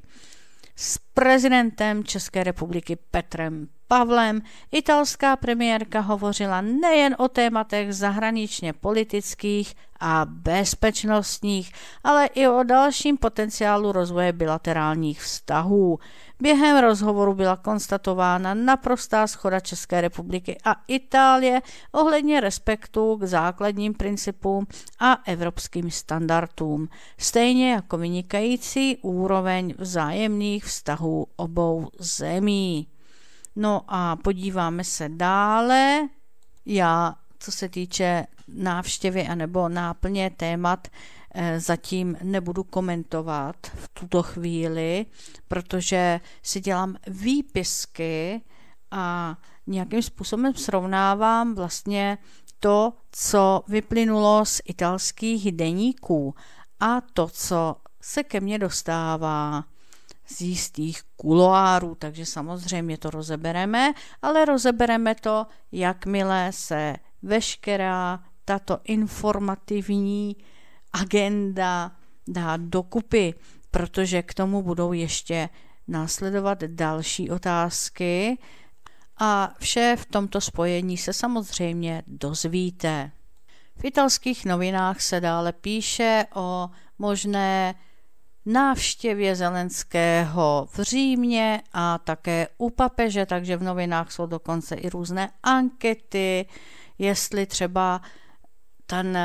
S1: S prezidentem České republiky Petrem Pavlem italská premiérka hovořila nejen o tématech zahraničně politických a bezpečnostních, ale i o dalším potenciálu rozvoje bilaterálních vztahů. Během rozhovoru byla konstatována naprostá shoda České republiky a Itálie ohledně respektu k základním principům a evropským standardům, stejně jako vynikající úroveň vzájemných vztahů obou zemí. No a podíváme se dále. Já, co se týče návštěvy anebo náplně témat, zatím nebudu komentovat v tuto chvíli, protože si dělám výpisky a nějakým způsobem srovnávám vlastně to, co vyplynulo z italských deníků a to, co se ke mně dostává z jistých kuloárů, takže samozřejmě to rozebereme, ale rozebereme to, jakmile se veškerá tato informativní agenda dá dokupy, protože k tomu budou ještě následovat další otázky a vše v tomto spojení se samozřejmě dozvíte. V italských novinách se dále píše o možné návštěvě Zelenského v Římě a také u papeže, takže v novinách jsou dokonce i různé ankety, jestli třeba ten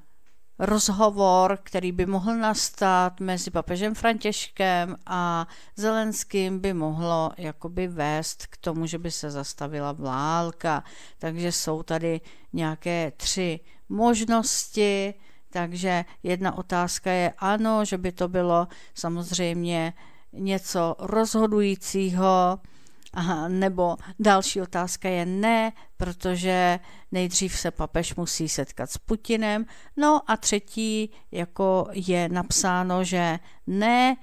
S1: rozhovor, který by mohl nastat mezi papežem Františkem a Zelenským, by mohlo jakoby vést k tomu, že by se zastavila válka. Takže jsou tady nějaké 3 možnosti. Takže jedna otázka je ano, že by to bylo samozřejmě něco rozhodujícího, nebo další otázka je ne, protože nejdřív se papež musí setkat s Putinem. No a třetí jako je napsáno, že ne,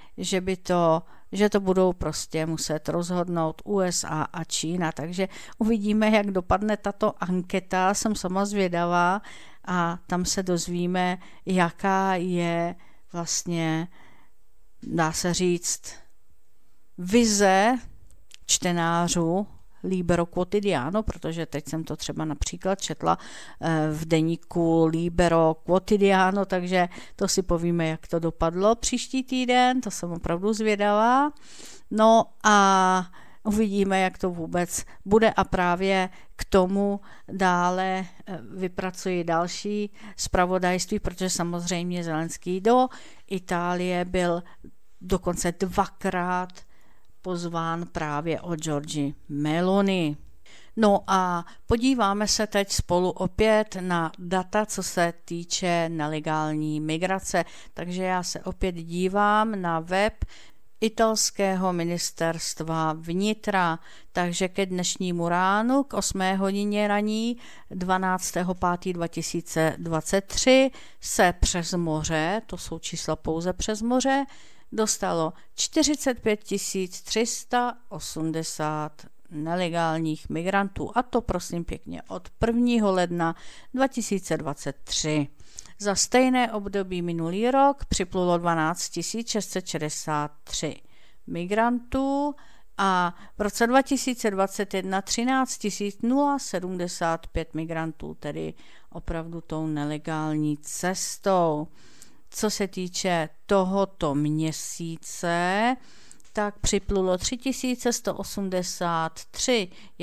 S1: že to budou prostě muset rozhodnout USA a Čína. Takže uvidíme, jak dopadne tato anketa, jsem sama zvědavá a tam se dozvíme, jaká je vlastně, dá se říct, vize čtenářů Libero Quotidiano, protože teď jsem to třeba například četla v deníku Libero Quotidiano, takže to si povíme, jak to dopadlo příští týden, to jsem opravdu zvědavá. No a uvidíme, jak to vůbec bude a právě k tomu dále vypracuji další zpravodajství, protože samozřejmě Zelenský do Itálie byl dokonce 2krát pozván právě od Giorgii Meloni. No a podíváme se teď spolu opět na data, co se týče nelegální migrace. Takže já se opět dívám na web italského ministerstva vnitra, takže ke dnešnímu ránu, k 8 hodině raní 12.5.2023 se přes moře, to jsou čísla pouze přes moře, dostalo 45 380 nelegálních migrantů, a to prosím pěkně od 1. ledna 2023. Za stejné období minulý rok připlulo 12 663 migrantů a v roce 2021 13 075 migrantů, tedy opravdu tou nelegální cestou. co se týče tohoto měsíce, tak připlulo 3183, je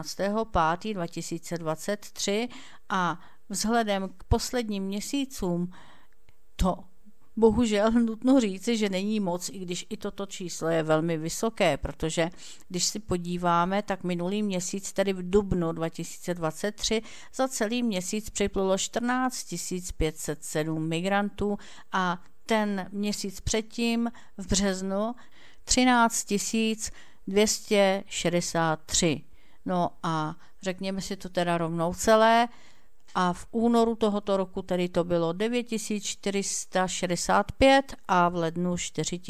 S1: 12.5.2023 a vzhledem k posledním měsícům to bohužel nutno říci, že není moc, i když i toto číslo je velmi vysoké, protože když si podíváme, tak minulý měsíc, tedy v dubnu 2023, za celý měsíc připlulo 14 507 migrantů a ten měsíc předtím v březnu 13 263. No a řekněme si to teda rovnou celé, a v únoru tohoto roku tedy to bylo 9465 a v lednu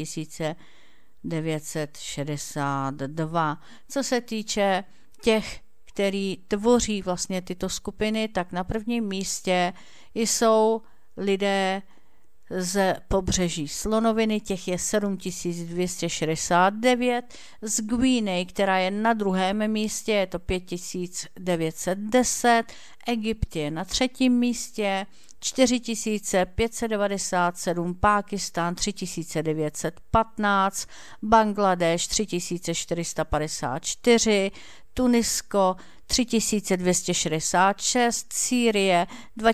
S1: 4962. Co se týče těch, který tvoří vlastně tyto skupiny, tak na prvním místě jsou lidé z pobřeží Slonoviny, těch je 7269, z Guiney, která je na druhém místě, je to 5910, Egypt je na třetím místě, 4597, Pákistán 3915, Bangladeš 3454, Tunisko 3266, Sýrie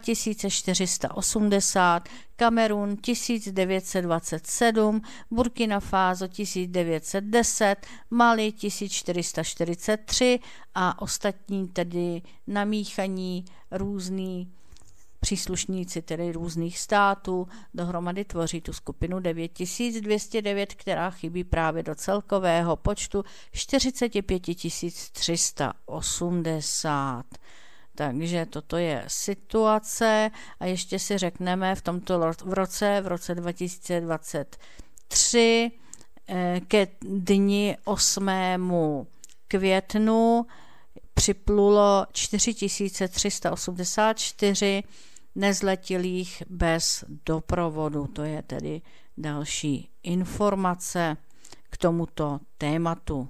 S1: 2480, Kamerun 1927, Burkina Faso 1910, Mali 1443 a ostatní tedy namíchaní různý příslušníci tedy různých států dohromady tvoří tu skupinu 9209, která chybí právě do celkového počtu 45 380. Takže toto je situace a ještě si řekneme v roce 2023 ke dni 8. květnu připlulo 4384 nezletilých bez doprovodu. To je tedy další informace k tomuto tématu.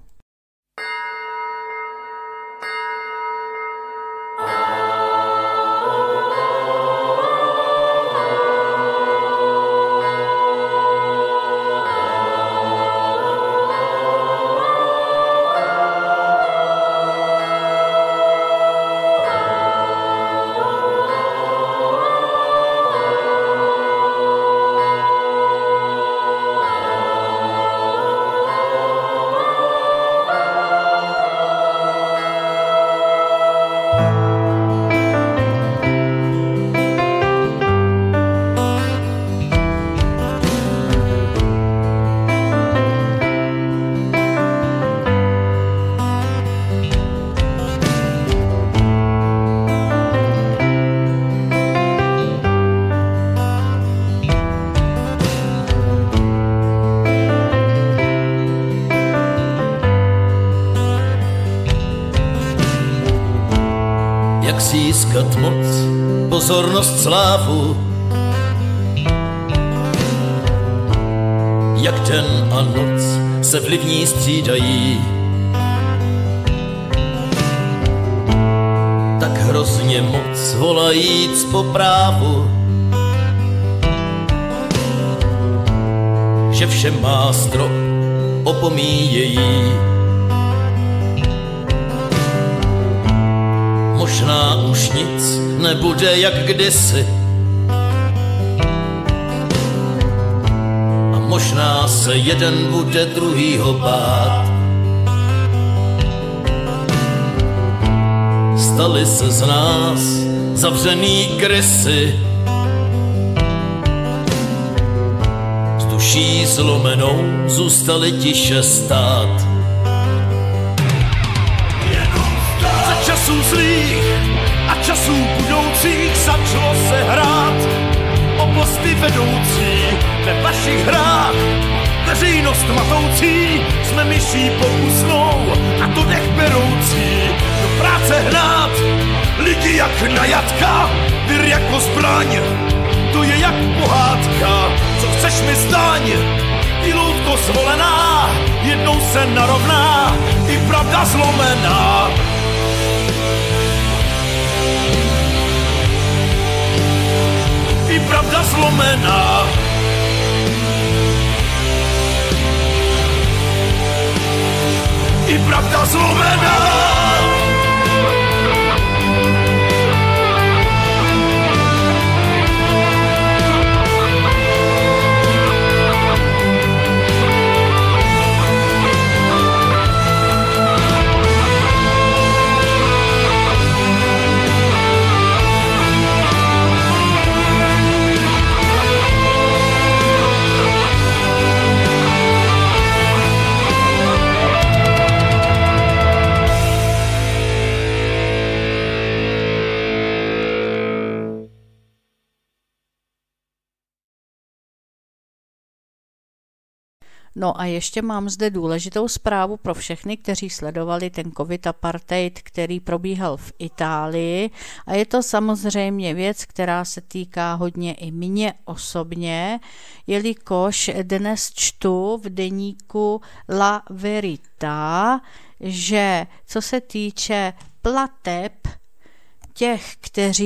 S9: Získat moc, pozornost, slávu, jak den a noc se vlivní střídají, tak hrozně moc volajíc po právu, že vše má strop, opomíjejí. Možná už nic nebude jak kdysi a možná se jeden bude druhýho bát. Stali se z nás zavřený krysy, s duší zlomenou zůstali tiše stát. Časů zlých a časů budoucích začalo se hrát o posty vedoucí ve vašich hrách. Veřejnost matoucí, jsme myší pokusnou a to dech beroucí. Do práce hnát lidi jak na jatka, vir jako zbraň, to je jak pohádka. Co chceš mi zdaň, i loutko zvolená, jednou se narovná i pravda zlomená. I pravda zlomená.
S1: No a ještě mám zde důležitou zprávu pro všechny, kteří sledovali ten covid apartheid, který probíhal v Itálii. A je to samozřejmě věc, která se týká hodně i mě osobně, jelikož dnes čtu v deníku La Verità, že co se týče plateb těch,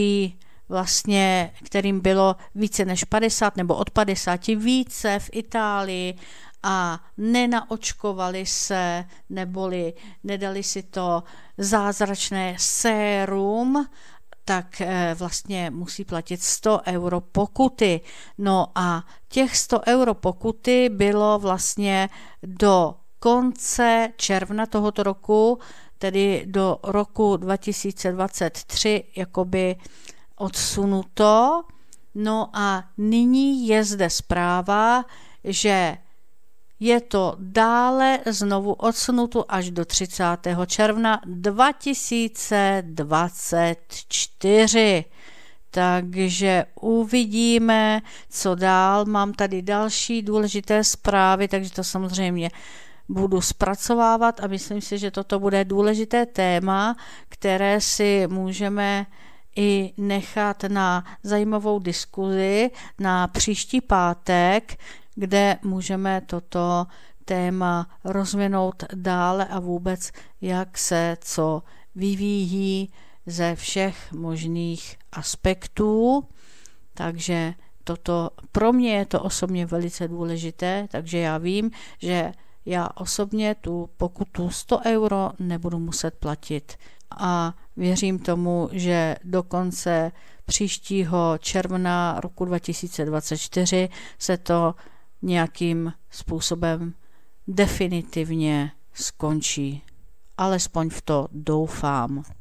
S1: kterým bylo více než 50 nebo od 50 více v Itálii a nenaočkovali se, neboli nedali si to zázračné sérum, tak vlastně musí platit 100 euro pokuty. No a těch 100 euro pokuty bylo vlastně do konce června tohoto roku, tedy do roku 2023, jakoby odsunuto. No a nyní je zde zpráva, že je to dále znovu odsunuto až do 30. června 2024. Takže uvidíme, co dál. Mám tady další důležité zprávy, takže to samozřejmě budu zpracovávat a myslím si, že toto bude důležité téma, které si můžeme i nechat na zajímavou diskuzi na příští pátek, kde můžeme toto téma rozvinout dále a vůbec, jak se co vyvíjí ze všech možných aspektů. Takže toto pro mě je to osobně velice důležité, takže já vím, že já osobně tu pokutu 100 euro nebudu muset platit. A věřím tomu, že do konce příštího června roku 2024 se to nějakým způsobem definitivně skončí. Alespoň v to doufám.